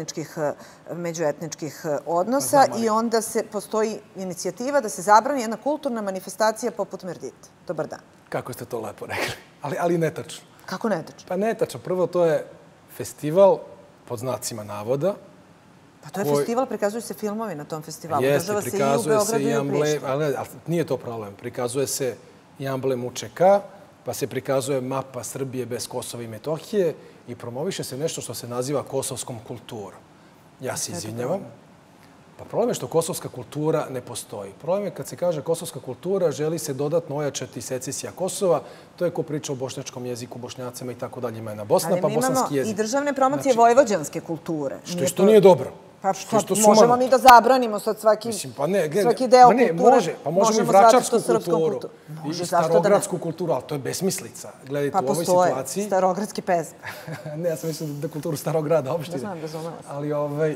međuetničkih odnosa i onda postoji inicijativa da se zabrani jedna kulturna manifestacija poput Merdita. Dobar dan. Kako ste to lepo rekli, ali netačno. Kako netačno? Pa netačno. Prvo, to je festival pod znacima navoda. Pa to je festival, prikazuju se filmovi na tom festivalu. Jeste, prikazuje se i amblem, ali nije to problem. Prikazuje se i amblem UČK, pa se prikazuje mapa Srbije bez Kosova i Metohije i promoviše se nešto što se naziva kosovskom kulturom. Ja se izvinjavam. Pa problem je što kosovska kultura ne postoji. Problem je kad se kaže kosovska kultura, želi se dodatno ojačati secesija Kosova. To je ko priča o bošnjačkom jeziku, bošnjacima i tako dalje. Ima jedna Bosna, pa bosanski jezik. Ali mi imamo i državne promocije vojvođanske kulture. Što nije dobro. Pa možemo mi da zabranimo sad svaki deo kulture. Pa možemo i vračarsku kulturu, i starogradsku kulturu, ali to je besmislica. Gledajte, u ovoj situaciji... Pa postoje staroogradski pesme. Ne, ja sam mislim da kulturu Starograda opštine. Da znam, razumela sam. Ali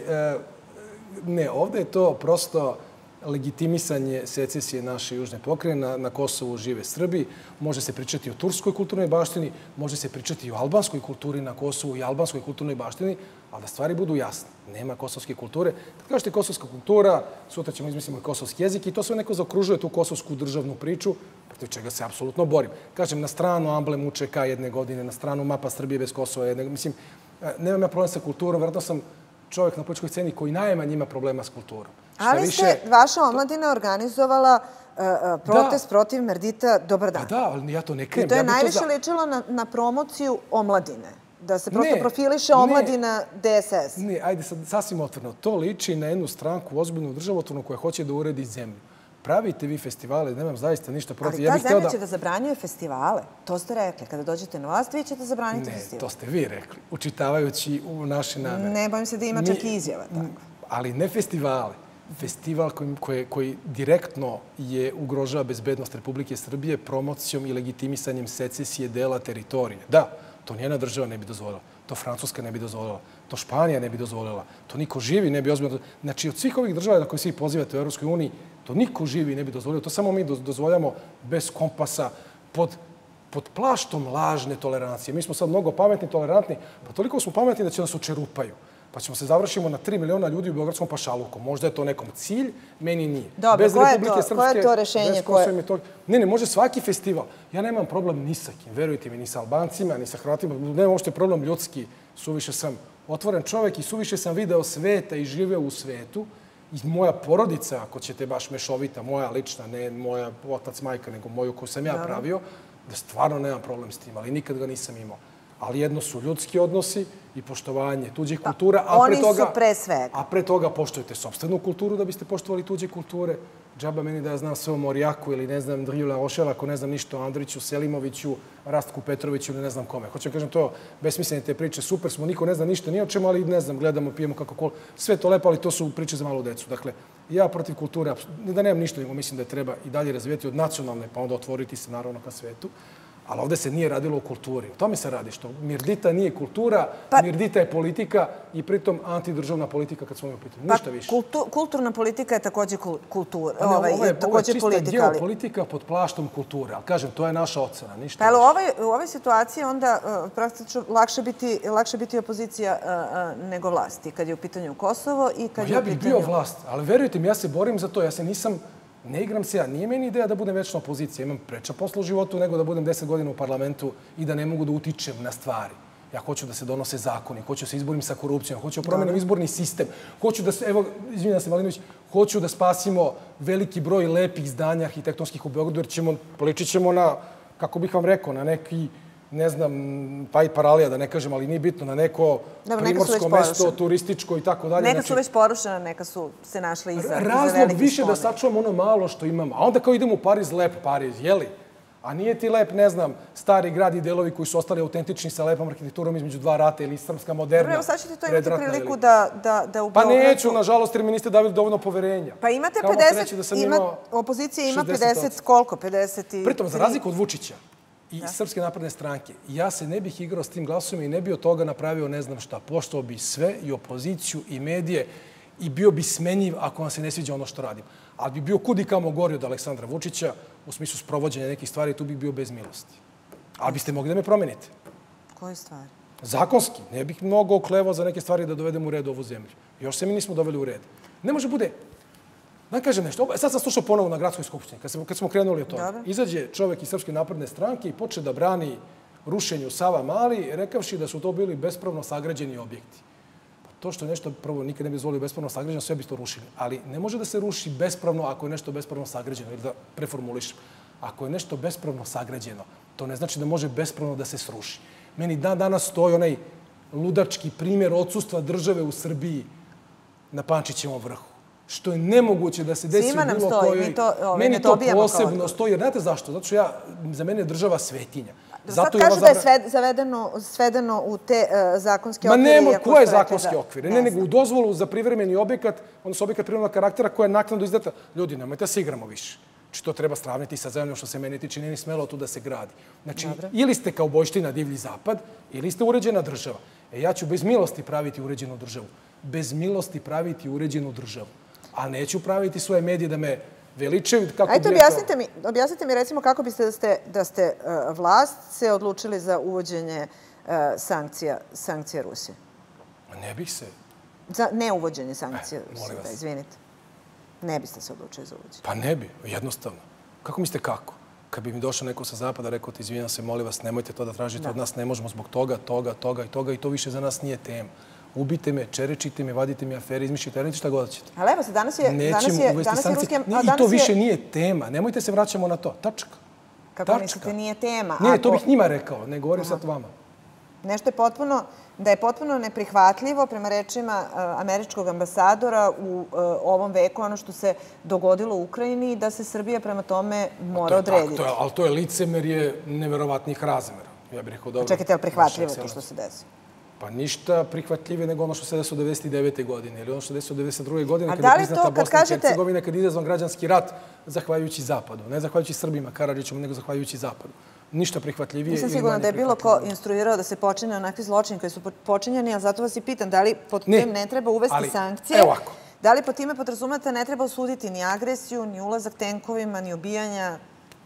ne, ovde je to prosto legitimisanje secesije naše južne pokrajine. Na Kosovu žive Srbi. Može se pričati o turskoj kulturnoj baštini, može se pričati i o albanskoj kulturi na Kosovu i albanskoj kulturnoj baštini, ali da stvari budu jasne. Nema kosovske kulture. Kad kažete kosovska kultura, sutra ćemo izmisliti kosovski jezik i to sve neko zaokružuje tu kosovsku državnu priču, protiv čega se apsolutno borim. Kažem, na stranu amblem UČK jedne godine, na stranu mapa Srbije bez Kosova jedne godine. Mislim, nemam ja problem sa kulturom, vjerojatno sam čovjek na političkoj sceni koji najmanje ima problema s kulturom. Ali ste, vaša omladina organizovala protest protiv Merdita Dobar dan. Da, ali ja to ne krijem. I to je najviše ličilo na promociju omladine. Da se prosto profiliše omladina DSS. Ne, ajde sad sasvim otvoreno. To liči na jednu stranku, ozbiljnu državotvornu koja hoće da uredi zemlju. Pravite vi festivale, nemam zaista ništa protiv. Ali ta zemlja će da zabranjuje festivale. To ste rekli. Kada dođete na vlast, vi ćete zabraniti festival. Ne, to ste vi rekli, učitavajući u naše namere. Ne, bojim se da ima čak i izjava. Ali ne festivale. Festival koji direktno ugrožava bezbednost Republike Srbije promocijom i legitimisanjem secesije dela teritorije. Da, to nijedna država ne bi dozvolila. To Francuska ne bi dozvolila. To Španija ne bi dozvolila. To niko živi ne bi ozbiljno dozvolila. Znači, od svih ovih država na koje svi pozivate u Europskoj uniji, to niko živi ne bi dozvolio. To samo mi dozvoljamo bez kompasa, pod plaštom lažne tolerancije. Mi smo sad mnogo pametni, tolerantni, pa toliko smo pametni da će nas očerupaju. Pa ćemo se završimo na 3 miliona ljudi u Beogradskom pašaluku. Možda je to nekom cilj, meni nije. Dobro, koje je to rešenje? Ne, može svaki festival. Ja nemam problem ni sa kim, verujte mi, ni sa Albancima, ni sa Hrvatima. Nemam uopšte problem ljudski. Suviše sam otvoren čovek i suviše sam video sveta i živeo u svetu. I moja porodica, ako ćete baš mešovita, moja lična, ne moja otac, majka, nego moju koju sam ja pravio, da stvarno nemam problem s tim, ali nikad ga nisam imao. Ali jedno su ljudski odnosi i poštovanje tuđih kultura, oni su pre svega. A pre toga poštujete sopstvenu kulturu da biste poštovali tuđe kulture. Džaba meni da ja znam sve o Morjaku ili ne znam Drjula Oševa, ako ne znam ništa o Andriću, Selimoviću, Rastku Petroviću ili ne znam kome. Hoću kažem, to besmislene te priče, super smo, niko ne zna ništa ni o čemu, ali ne znam, gledamo, pijemo kako kol. Sve to lepo, ali to su priče za malu decu. Dakle, ja protiv kulture, da nemam ništa, nego mislim da je treba i dalje razvijeti od nacionalne, pa onda otvoriti se naravno ka svetu. Ali ovde se nije radilo o kulturi. O tome se radi, što Mirdita nije kultura, Mirdita je politika i pritom antidržavna politika kad smo mi u pitanju. Ništa više. Kulturna politika je takođe kultura. Ovo je čista geopolitika pod plaštom kulture. Ali kažem, to je naša ocena, ništa više. U ovoj situaciji onda praktično lakše biti opozicija nego vlasti kad je u pitanju Kosovo i kad je u pitanju... Ja bih bio vlast, ali verujte mi, ja se borim za to. Ja se nisam... Ne igram se ja. Nije meni ideja da budem večna opozicija. Imam preča posla u životu nego da budem 10 godina u parlamentu i da ne mogu da utičem na stvari. Ja hoću da se donose zakoni, hoću da se izborim sa korupcijom, hoću da promenim izborni sistem, hoću da se, evo, izvinjam se Malinović, hoću da spasimo veliki broj lepih zdanja arhitektonskih u Beogradu, jer poličit ćemo na, kako bih vam rekao, na neki, ne znam, pa i paralija, da ne kažem, ali nije bitno, na neko primorsko mesto, turističko i tako dalje. Neka su već porušena, neka su se našle iza velikih razlog više spomenika. da sačuvamo ono malo što imamo. A onda kao idemo u Pariz, lepo Pariz, jeli? A nije ti lep, ne znam, stari grad i delovi koji su ostali autentični sa lepom arhitekturom između dva rata ili srpska moderna. Evo sad ćete to imati priliku da u Pa Beogradu... neću, nažalost, jer mi niste davili dovoljno poverenja. Pa imate Kako 50, opozicija ima 50, koliko? 53? Pritom, za razliku od Vučića i Srpske napredne stranke, ja se ne bih igrao s tim glasovima i ne bi od toga napravio ne znam šta. Poštovao bi sve, i opoziciju, i medije, i bio bi smenjiv ako vam se ne sviđa ono što radim. Ali bi bio kud i kamo gori od Aleksandra Vučića, u smislu sprovođenja nekih stvari, tu bih bio bez milosti. Ali biste mogli da me promenite. Koje stvari? Zakonski. Ne bih mnogo oklevao za neke stvari da dovedemo u red ovu zemlju. Još se mi nismo doveli u red. Ne može bude... Da kažem nešto. Sad sam slušao ponovo na gradskoj skupštini, kad smo krenuli od toga. Izađe čovek iz Srpske napredne stranke i poče da brani rušenju Sava Mali, rekavši da su to bili bespravno sagrađeni objekti. To što je nešto, prvo, nikad ne bi dozvolio bespravno sagrađeno, sve bi to rušili. Ali ne može da se ruši bespravno ako je nešto bespravno sagrađeno, ili da preformulišem. Ako je nešto bespravno sagrađeno, to ne znači da može bespravno da se sruši. Meni danas stoji onaj ludački primjer odsustva države u Srbiji na Pančićevom vrhu. Što je nemoguće da se desi u bilo kojoj... Meni to posebno stoji. Jer znate zašto? Zato što za mene je država svetinja. Sad kažu da je svedeno u te zakonske okvire. Ma nemo, koje zakonske okvire? Ne, nego u dozvolu za privremeni objekat, odnosno objekat privremenog karaktera koja je naknadno izdata. Ljudi, nemojte da se igramo više. Znači, to treba stravniti sa zemljom što se meni tiče, nije ni smelo tu da se gradi. Znači, ili ste kao Bojština divlji zapad, ili ste uređena država. Ja ću bez milosti praviti uređenu državu. Bez milosti praviti uređenu državu. A neću praviti svoje medije da me veličaju. Ajde, objasnite mi recimo kako biste da ste vlast se odlučili za uvođenje sankcija Rusije. Ne bih se. Za neuvođenje sankcija Rusije, izvinite. Ne biste se odlučili za uvođenje. Pa ne bi, jednostavno. Kako mislite kako? Kad bi mi došao neko sa zapada, rekao ti, izvinjam se, molim vas, nemojte to da tražite od nas, ne možemo zbog toga, toga i toga i to više za nas nije tema. Ubite me, čerečite me, vadite mi afere, izmišljite, radite šta god ćete. Ali evo se, danas je Ruske... I to više nije tema. Nemojte se vraćamo na to. Tačka. Kako mislite, nije tema? Ne, to bih njima rekao. Ne govorim sad vama. Nešto je potpuno neprihvatljivo prema rečima američkog ambasadora u ovom veku, ono što se dogodilo u Ukrajini i da se Srbija prema tome mora odrediti. Ali to je licemerje neverovatnih razmera. Ja bih rekao dobro. Čekajte, je li prihvatljivo to što se desi? Pa ništa prihvatljivije nego ono što se desilo 1999. godine ili ono što se desilo 1992. godine kada je priznata Bosna i Hercegovina, kada je izazvan građanski rat zahvaljujući Zapadu. Ne zahvaljujući Srbima, Karadžićom, nego zahvaljujući Zapadu. Ništa prihvatljivije. Nisam sigurna da je bilo ko instruirao da se počine onakvi zločini koji su počinjeni, a zato vas i pitam da li pod tim ne treba uvesti sankcije? Evo ovako. Da li pod time podrazumete ne treba osuditi ni agresiju, ni ulazak tenkovima, ni ubijanja?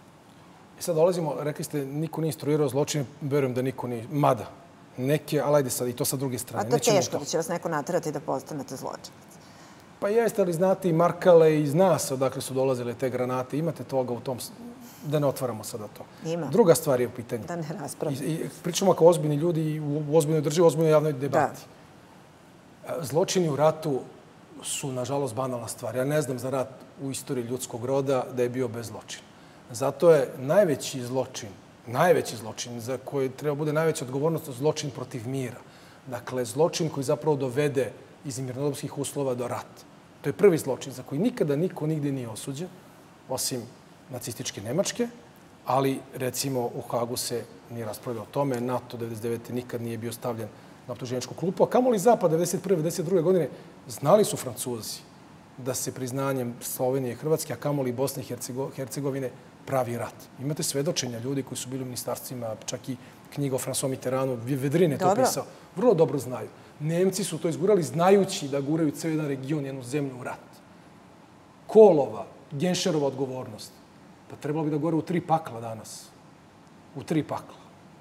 I sad dolazimo, rekli ste, niko nije instruirao zločine, verujem da niko nije. Mada. Neke, ali ajde sad i to sa druge strane. A to je teško da će vas neko naterati da postanete zločinac. Pa jeste li znate i Markale i zna se odakle su dolazile te granate. Imate toga u tom... Da ne otvaramo sada to. Ima. Druga stvar je u pitanju. Da ne raspravljamo. Pričamo kao ozbiljni ljudi i u ozbiljnoj državi, u ozbiljnoj javnoj debati. Zločini u ratu su, nažalost, banalna stvar. Ja ne znam za rat u istoriji ljudskog roda da je bio bez zločina. Zato je najveći zločin za koji treba bude najveća odgovornost zločin protiv mira. Dakle, zločin koji zapravo dovede iz mirnodopskih uslova do rata. To je prvi zločin za koji nikada niko nigde nije osuđen, osim nacističke Nemačke, ali recimo u Hagu se nije raspravljalo o tome. NATO 1999. nikad nije bio stavljen na optuženičku klupu, a kamoli Zapad 1991. 1992. godine znali su Francuzi da se priznanjem Slovenije i Hrvatske, a kamoli Bosne i Hercegovine, pravi rat. Imate svedočenja ljudi koji su bili u ministarstvima, čak i knjiga o François Mitterrandu, Vedrin je to pisao. Vrlo dobro znaju. Nemci su to izgurali znajući da guraju ceo jedan region, jednu zemlju u rat. Kolova, Genšerova odgovornost. Pa trebalo bi da gore u 3 pakla danas. U 3 pakla.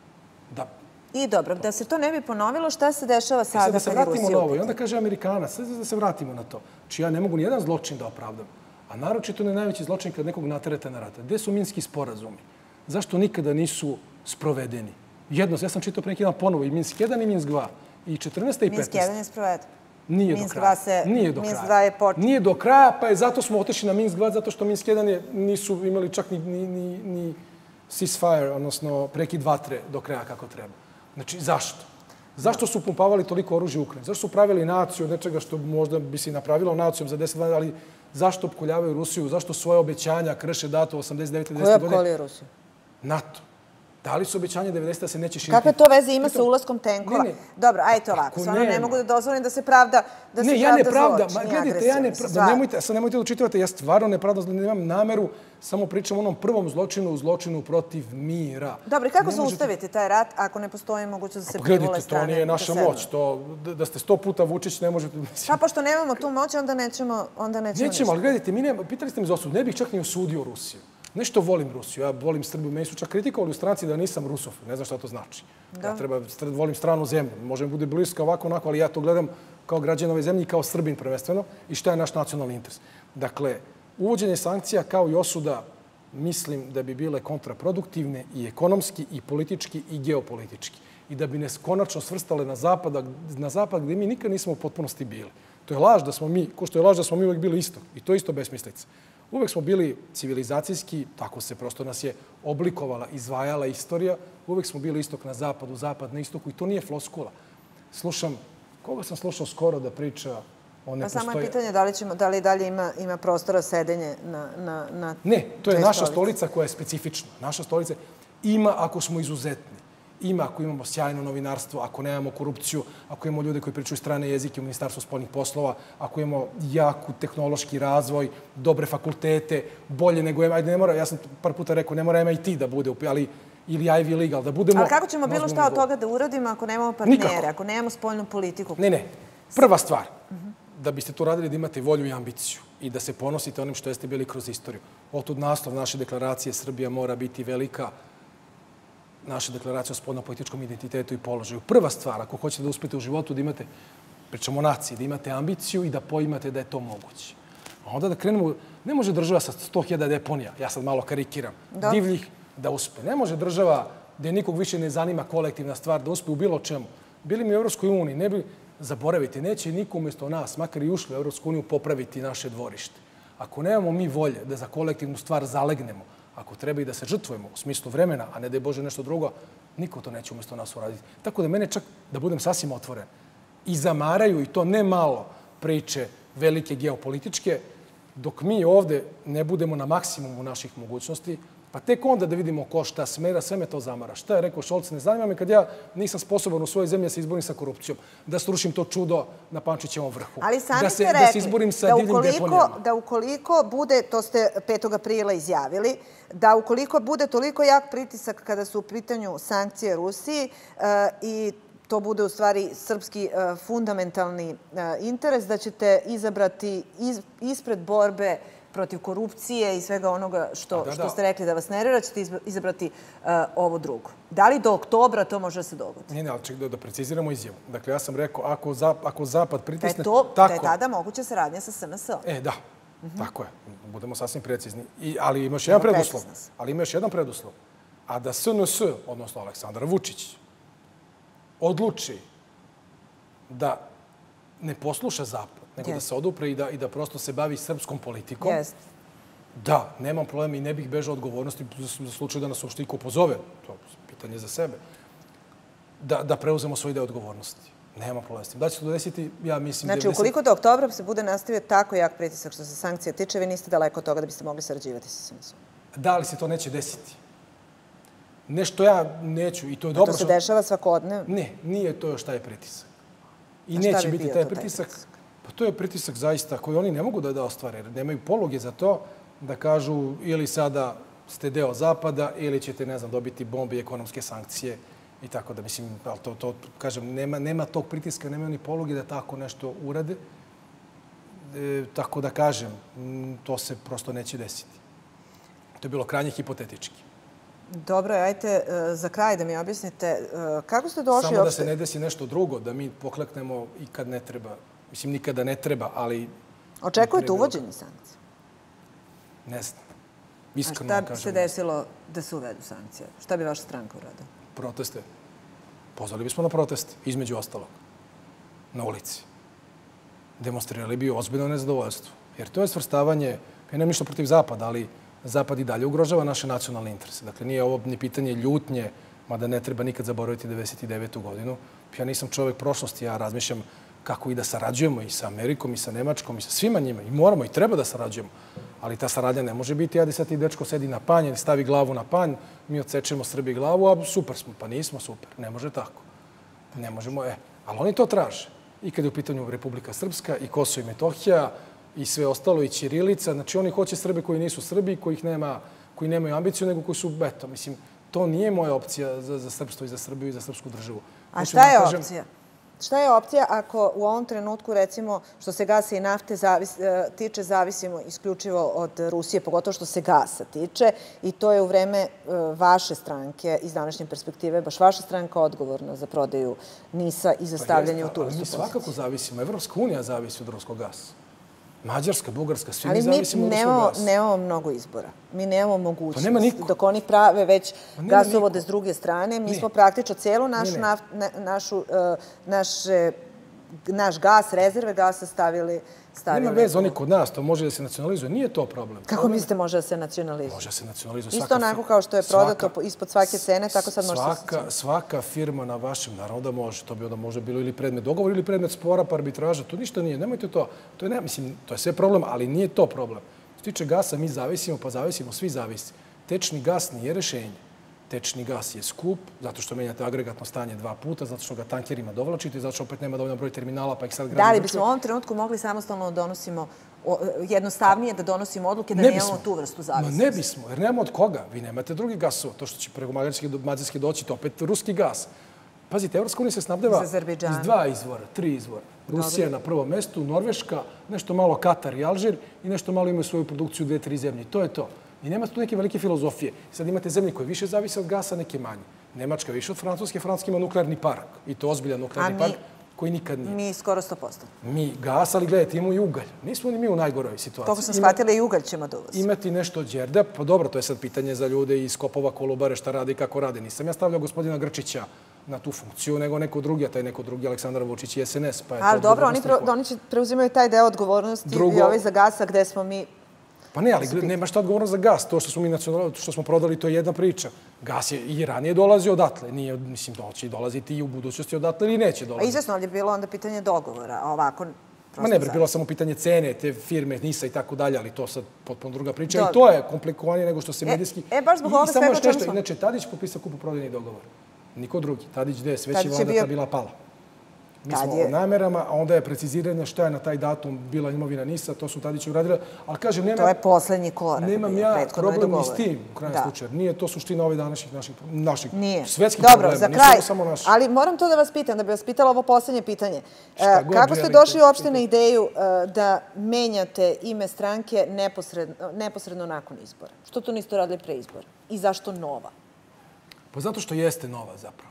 I dobro, da se to ne bi ponovilo, šta se dešava sada? Da se vratimo na ovo. I onda kaže Amerikanac, sad da se vratimo na to. Či ja ne mogu nijedan zločin da opravdam. A naročito ne najveći zločin kad nekog naterete na rata. Gde su minski sporazumi? Zašto nikada nisu sprovedeni? Jedno, ja sam čitao pre neki dan ponovo i Minsk 1 i Minsk 2. I 14. i 15. Minsk 1 je sproveden. Nije do kraja. Minsk 2 je počeo. Nije do kraja, pa je zato smo otišli na Minsk 2, zato što Minsk 1 nisu imali čak ni ceasefire, odnosno prekid vatre do kraja kako treba. Znači, zašto? Zašto su upumpavali toliko oružja u Ukrajini? Zašto su pravili naciju od nečega što možda bi se napravilo nacijom za 10 dana, ali zašto opkoljavaju Rusiju? Zašto svoje obećanja krše dato 89. 10. godine? Ko je opkolio Rusiju? NATO. Dali su obećanje 90 da se neće širiti. Kakve to veze ima sa ulaskom tenkova? Dobro, ajte ovako. Stvarno ne mogu da dozvolim da se pravda zločin i agresija. Sad nemojte da učitavate, ja stvarno ne pravdam, nemam nameru, samo pričam o onom prvom zločinu protiv mira. Dobro, i kako zaustaviti taj rat ako ne postoji mogućnost da se privole strane? To nije naša moć. Da ste 100 puta Vučić, ne možete... Pa pošto nemamo tu moć, onda nećemo ništa. Nećemo, ali gledajte, pitali ste me za osud. Ne bih čak ni osudio Rusiju. Nešto volim Rusiju. Ja volim Srbiju. Meni su čak kritikovali u stranci da nisam Rusofil. Ne znam šta to znači. Ja volim stranu zemlju. Može mi bude bliska ovako, onako, ali ja to gledam kao građan ove zemlje i kao Srbin prvenstveno. I šta je naš nacionalni interes? Dakle, uvođenje sankcija kao i osuda mislim da bi bile kontraproduktivne i ekonomski, i politički, i geopolitički. I da bi nas konačno svrstale na zapad gdje mi nikad nismo u potpunosti bili. To je laž da smo mi, ko što je laž da smo mi uvek bili istok. I to je isto besmislica. Uvek smo bili civilizacijski, tako se prosto nas je oblikovala, izvajala istorija. Uvek smo bili istok na zapadu, zapad na istoku i to nije floskula. Koga sam slušao skoro da priča o nepostoje... Pa samo je pitanje da li dalje ima prostora sedenje na... Ne, to je naša stolica koja je specifična. Naša stolica ima ako smo izuzetni. Ima ako imamo sjajno novinarstvo, ako nemamo korupciju, ako imamo ljude koji pričaju strane jezike u Ministarstvu spoljnih poslova, ako imamo jaku tehnološki razvoj, dobre fakultete, bolje nego... ne mora, ja sam par puta rekao, ne mora MIT da bude, ali ili Ivy League, da budemo... Ali kako ćemo bilo šta od toga da uradimo ako nemamo partnere, ako nemamo spoljnu politiku? Ne. Prva stvar, da biste to radili da imate volju i ambiciju i da se ponosite onim što jeste bili kroz istoriju. Otud naslov naše deklaracije Srbija mora biti velika, naša deklaracija o spoljno-političkom identitetu i položaju. Prva stvar, ako hoćete da uspete u životu, da imate, pričamo o naciji, da imate ambiciju i da poimate da je to moguće. A onda da krenemo, ne može država sa 100.000 deponija, ja sad malo karikiram, divljih, da uspe. Ne može država gdje nikog više ne zanima kolektivna stvar, da uspe u bilo čemu. Bili mi u Evropskoj uniji, ne bi zaboraviti, neće niko umjesto nas, makar i ušli u Evropsku uniju, popraviti naše dvorište. Ako nemamo mi volje da za kolektivnu stvar zalegnemo, ako treba i da se žrtvujemo u smislu vremena, a ne da je Bože nešto drugo, niko to neće umjesto nas uraditi. Tako da mene čak, da budem sasvim otvoren, i zamaraju, i to ne malo, priče velike geopolitičke, dok mi ovde ne budemo na maksimumu naših mogućnosti, pa tek onda da vidimo ko šta smera, sve me to zamara. Šta je rekao Šolc, ne zanima me kad ja nisam sposoban u svojoj zemlji da se izborim sa korupcijom, da srušim to čudo na Pančićevom vrhu. Ali sami ste rekli da se izborim sa divljim deponijama. Da ukoliko bude, to ste 5. aprila izjavili, da ukoliko bude toliko jak pritisak kada su u pitanju sankcije Rusiji i to bude u stvari srpski fundamentalni interes, da ćete izabrati ispred borbe protiv korupcije i svega onoga što ste rekli da vas nervira, ćete izabrati ovo drugo. Da li do oktobra to može da se dogodi? Ne, ali ček da preciziramo izjavu. Dakle, ja sam rekao, ako Zapad pritisne... Da je tada moguće saradnja sa SNS-om. Da, tako je. Budemo sasvim precizni. Ali ima još jedan preduslov. A da SNS, odnosno Aleksandar Vučić, odluči da ne posluša Zapad, nego da se odupre i da prosto se bavi srpskom politikom. Da, nemam problema i ne bih bežao odgovornosti za slučaj da nas uopšte iko pozove. To je pitanje za sebe. Da preuzemo svoj deo odgovornosti. Nemam problema s tim. Da će se to desiti, ja mislim... Znači, ukoliko do oktobra se bude nastavio tako jak pritisak što se sankcija tiče, vi niste daleko od toga da biste mogli sarađivati sa SNS-om. Da li se to neće desiti? Nešto ja neću i to je dobro. To se dešava svakodnevno? Ne, nije to još taj pritisak. I neće biti taj pritisak. Pa to je pritisak zaista koji oni ne mogu da ostvare. Nemaju poluge za to da kažu ili sada ste deo Zapada ili ćete, ne znam, dobiti bombe i ekonomske sankcije i tako da, mislim, to kažem, nema tog pritiska, nema ni poluge da tako nešto urade. Tako da kažem, to se prosto neće desiti. To je bilo krajnje hipotetički. Dobro, ajte za kraj da mi objasnite kako ste došli... Samo da se ne desi nešto drugo, da mi pokleknemo i kad ne treba. Mislim, nikada ne treba, ali... Očekujete uvođenje sankcija? Ne znam. Iskreno kažem. A šta bi se desilo da se uvedu sankcije? Šta bi vaša stranka uradila? Proteste. Pozvali bismo na proteste, između ostalog. Na ulici. Demonstrirali bi ozbiljno nezadovoljstvo. Jer to je svrstavanje, ja nemam ništa protiv Zapada, ali Zapad i dalje ugrožava naše nacionalne interese. Dakle, nije ovo ni pitanje ljutnje, mada ne treba nikad zaboraviti 1999. godinu. Ja nisam čovek prošlosti, ja razmišljam kako i da sarađujemo i sa Amerikom, i sa Nemačkom, i sa svima njima. I moramo i treba da sarađujemo. Ali ta saradnja ne može biti, da sad ti dečko sedi na panj ili stavi glavu na panj, mi odsečemo Srbiji glavu, a super smo. Pa nismo super. Ne može tako. Ne možemo, ali oni to traže. I kad je u pitanju Republika Srpska, i Kosovo i Metohija, i sve ostalo, i ćirilica. Znači, oni hoće Srbe koji nisu Srbi, koji nemaju ambiciju, nego koji su, eto, mislim, to nije moja opcija za Srpstvo i za Srbiju i za srpsku državu. A šta je opcija? Šta je opcija ako u ovom trenutku, recimo, što se gasa i nafte tiče, zavisimo isključivo od Rusije, pogotovo što se gasa tiče, i to je u vreme vaše stranke, iz današnje perspektive, baš vaša stranka odgovorna za prodaju NIS-a i za stavljanje u tu vrstu pozicije. Mi svakako zavisimo. Evropska unija zavisi od ruskog gasa. Mađarska, Bugarska, svi mi zavisimo od ruskog gasa. Ali mi nemamo mnogo izbora. Mi nemamo mogućnost. Dok oni prave već gasovode s druge strane, mi smo praktično celu naš gas, rezerve gasa stavili. Nema veze, oni kod nas, to može da se nacionalizuje. Nije to problem. Kako mislite može da se nacionalizuje? Može da se nacionalizuje. Isto onako kao što je prodato ispod svake cene, tako sad može se... Svaka firma na vašem, naravno da može, to bi onda može bilo ili predmet dogovora ili predmet spora, pa arbitraža, to ništa nije. Nemojte to. Mislim, to je sve problem, ali nije to problem. Što se tiče gasa, mi zavisimo, pa zavisimo, svi zavisi. Tečni gas nije rešenje. Tečni gas je skup, zato što menjate agregatno stanje 2 puta, zato što ga tankerima dovlačite, zato što opet nema dovoljno broj terminala, pa ih sad gradimo. Da li bismo u ovom trenutku mogli samostalno da donosimo, jednostavnije da donosimo odluke, da nemamo tu vrstu zavisnosti? Ne bismo, jer nemamo od koga. Vi nemate drugi gasova. To što će preko Mađarske doći, to opet ruski gas. Pazite, Evropska unija se snabdeva iz 2 izvora, 3 izvora. Rusija na prvom mestu, Norveška, nešto malo Katar i Alžir i nešto malo imaju svoju produkciju 2-3 zemlje. To je to. I nema tu neke velike filozofije. Sad imate zemlje koje više zavise od gasa, neke manje. Nemačka više od Francuske, Francuska ima nuklearni park. I to ozbiljan nuklearni park koji nikad nije. Mi skoro 100%. Mi gas, ali gledajte, imamo i ugalj. Nismo ni mi u najgoroj situaciji. Koliko sam shvatila, i ugalj ćemo da uvozimo. Imati nešto od đerda, pa dobro, to je sad pitanje za ljude iz Kopova, Kolubare, šta rade i kako rade. Nisam ja stavljao gospodina Grčića na tu funkciju, nego neko drugi, a taj neko drugi Aleksandar Vučić i SNS. Ali dobro, oni preuzimaju taj deo odgovornosti i ovaj za gasa gde smo mi... Pa ne, ali nema šta odgovorno za gas. To što smo prodali, to je jedna priča. Gas je i ranije dolazio odatle. Nije, mislim, će dolaziti i u budućnosti odatle ili neće dolaziti. A izvesno, ali je bilo onda pitanje dogovora, a ovako... Ma ne, bilo samo pitanje cene, te firme, NIS-a i tako dalje, ali to sad potpuno druga priča. I to je komplikovanije nego što se medijski... baš zbog ovoga svega čemu smo... Inače, Tadić potpisao kupoprodajni dogovor. Niko drugi. Tadić gde je sveći vladata bila pala. Mi smo o namerama, a onda je preciziranje šta je na taj datum bila imovina NIS-a, to su Tadić uradili. Ali kažem, nema... To je poslednji korak. Nemam ja problem ni s tim, u krajnjem slučaju. Nije to suština ovih današnjih naših svetskih problema. Dobro, za kraj, ali moram to da vas pitam, da bi vas pitala ovo poslednje pitanje. Kako ste došli uopšte na ideju da menjate ime stranke neposredno nakon izbora? Što to niste radili pre izbora? I zašto nova? Pa zato što jeste nova zapravo.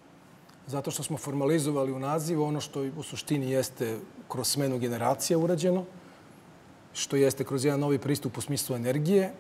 Zato što smo formalizovali u nazivu ono što u suštini jeste kroz smenu generacija urađeno, što jeste kroz jedan novi pristup u smislu energije,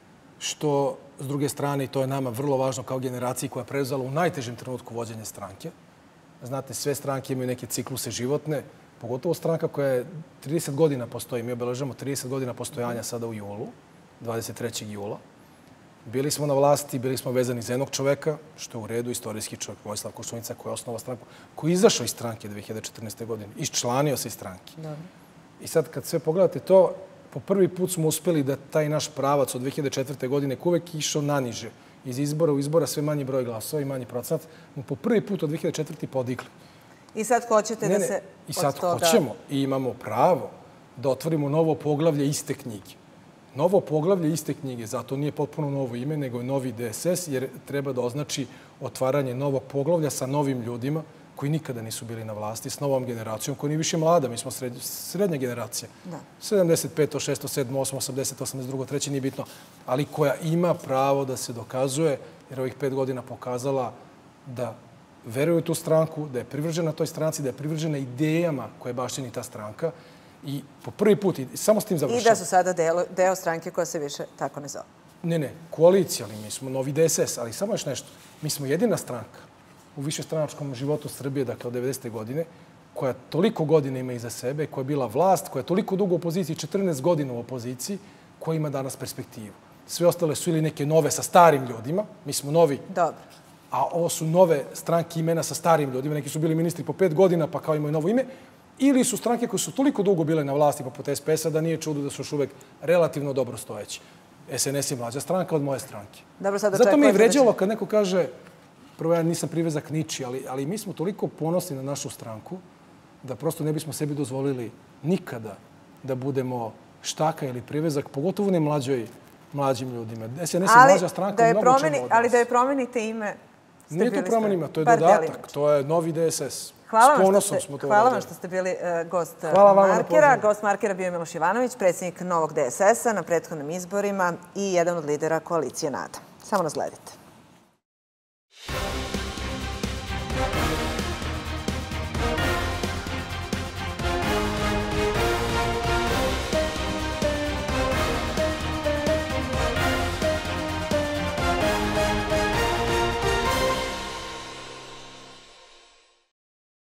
što, s druge strane, i to je nama vrlo važno kao generaciji koja je preuzela u najtežem trenutku vođenja stranke. Znate, sve stranke imaju neke cikluse životne, pogotovo stranka koja je 30 godina postoji. Mi obeležamo 30 godina postojanja sada u julu, 23. jula. Bili smo na vlasti, bili smo vezani za jednog čoveka, što je u redu, istorijski čovjek, Vojislav Koštunica, koji je osnovao stranku, koji je izašao iz stranke 2014. godine, iščlanio se iz stranke. I sad, kad sve pogledate to, po prvi put smo uspeli da taj naš pravac od 2004. godine, koji uvek išao naniže, iz izbora u izbora, sve manji broj glasova i manji procenat, po prvi put od 2004. podigli. I sad hoćete da se... I sad hoćemo i imamo pravo da otvorimo novo poglavlje iste knjige. Novo poglavlje iste knjige, zato nije potpuno novo ime, nego je novi DSS, jer treba da označi otvaranje novog poglavlja sa novim ljudima koji nikada nisu bili na vlasti, s novom generacijom, koja nije više mlada, mi smo srednja generacija. 75, 6, 7, 8, 80, 82, 3, nije bitno, ali koja ima pravo da se dokazuje, jer ovih 5 godina pokazala da veruje u tu stranku, da je privržena toj stranci, da je privržena idejama koje baštini ta stranka. I po prvi put, i samo s tim završamo. I da su sada deo stranke koja se više tako ne zove. Ne, koalicija, ali mi smo novi DSS, ali samo još nešto. Mi smo jedina stranka u višestranačkom životu Srbije, dakle od 90. godine, koja toliko godina ima iza sebe, koja je bila vlast, koja je toliko dugo u opoziciji, 14 godina u opoziciji, koja ima danas perspektivu. Sve ostale su ili neke nove sa starim ljudima, mi smo novi. Dobro. A ovo su nove stranke imena sa starim ljudima, neki su bili ministri po 5 godina, pa kao imaju novo ime. ili su stranke koje su toliko dugo bile na vlasti poput SPS-a da nije čudo da su još uvek relativno dobro stojeći. SNS je mlađa stranka od moje stranke. Zato mi je vređalo kad neko kaže, prvo ja nisam privezak niči, ali mi smo toliko ponosni na našu stranku da prosto ne bismo sebi dozvolili nikada da budemo štaka ili privezak, pogotovo ne mlađim ljudima. SNS je mlađa stranka u mnogo čemu od nas. Ali da je promenite ime, ste bili Nije to promenima, to je dodatak. To je novi DSS. Hvala vam što ste bili gost Markera. Gost Markera bio je Miloš Jovanović, predsjednik novog DSS-a na prethodnim izborima i jedan od lidera koalicije NADA. Samo nas gledajte.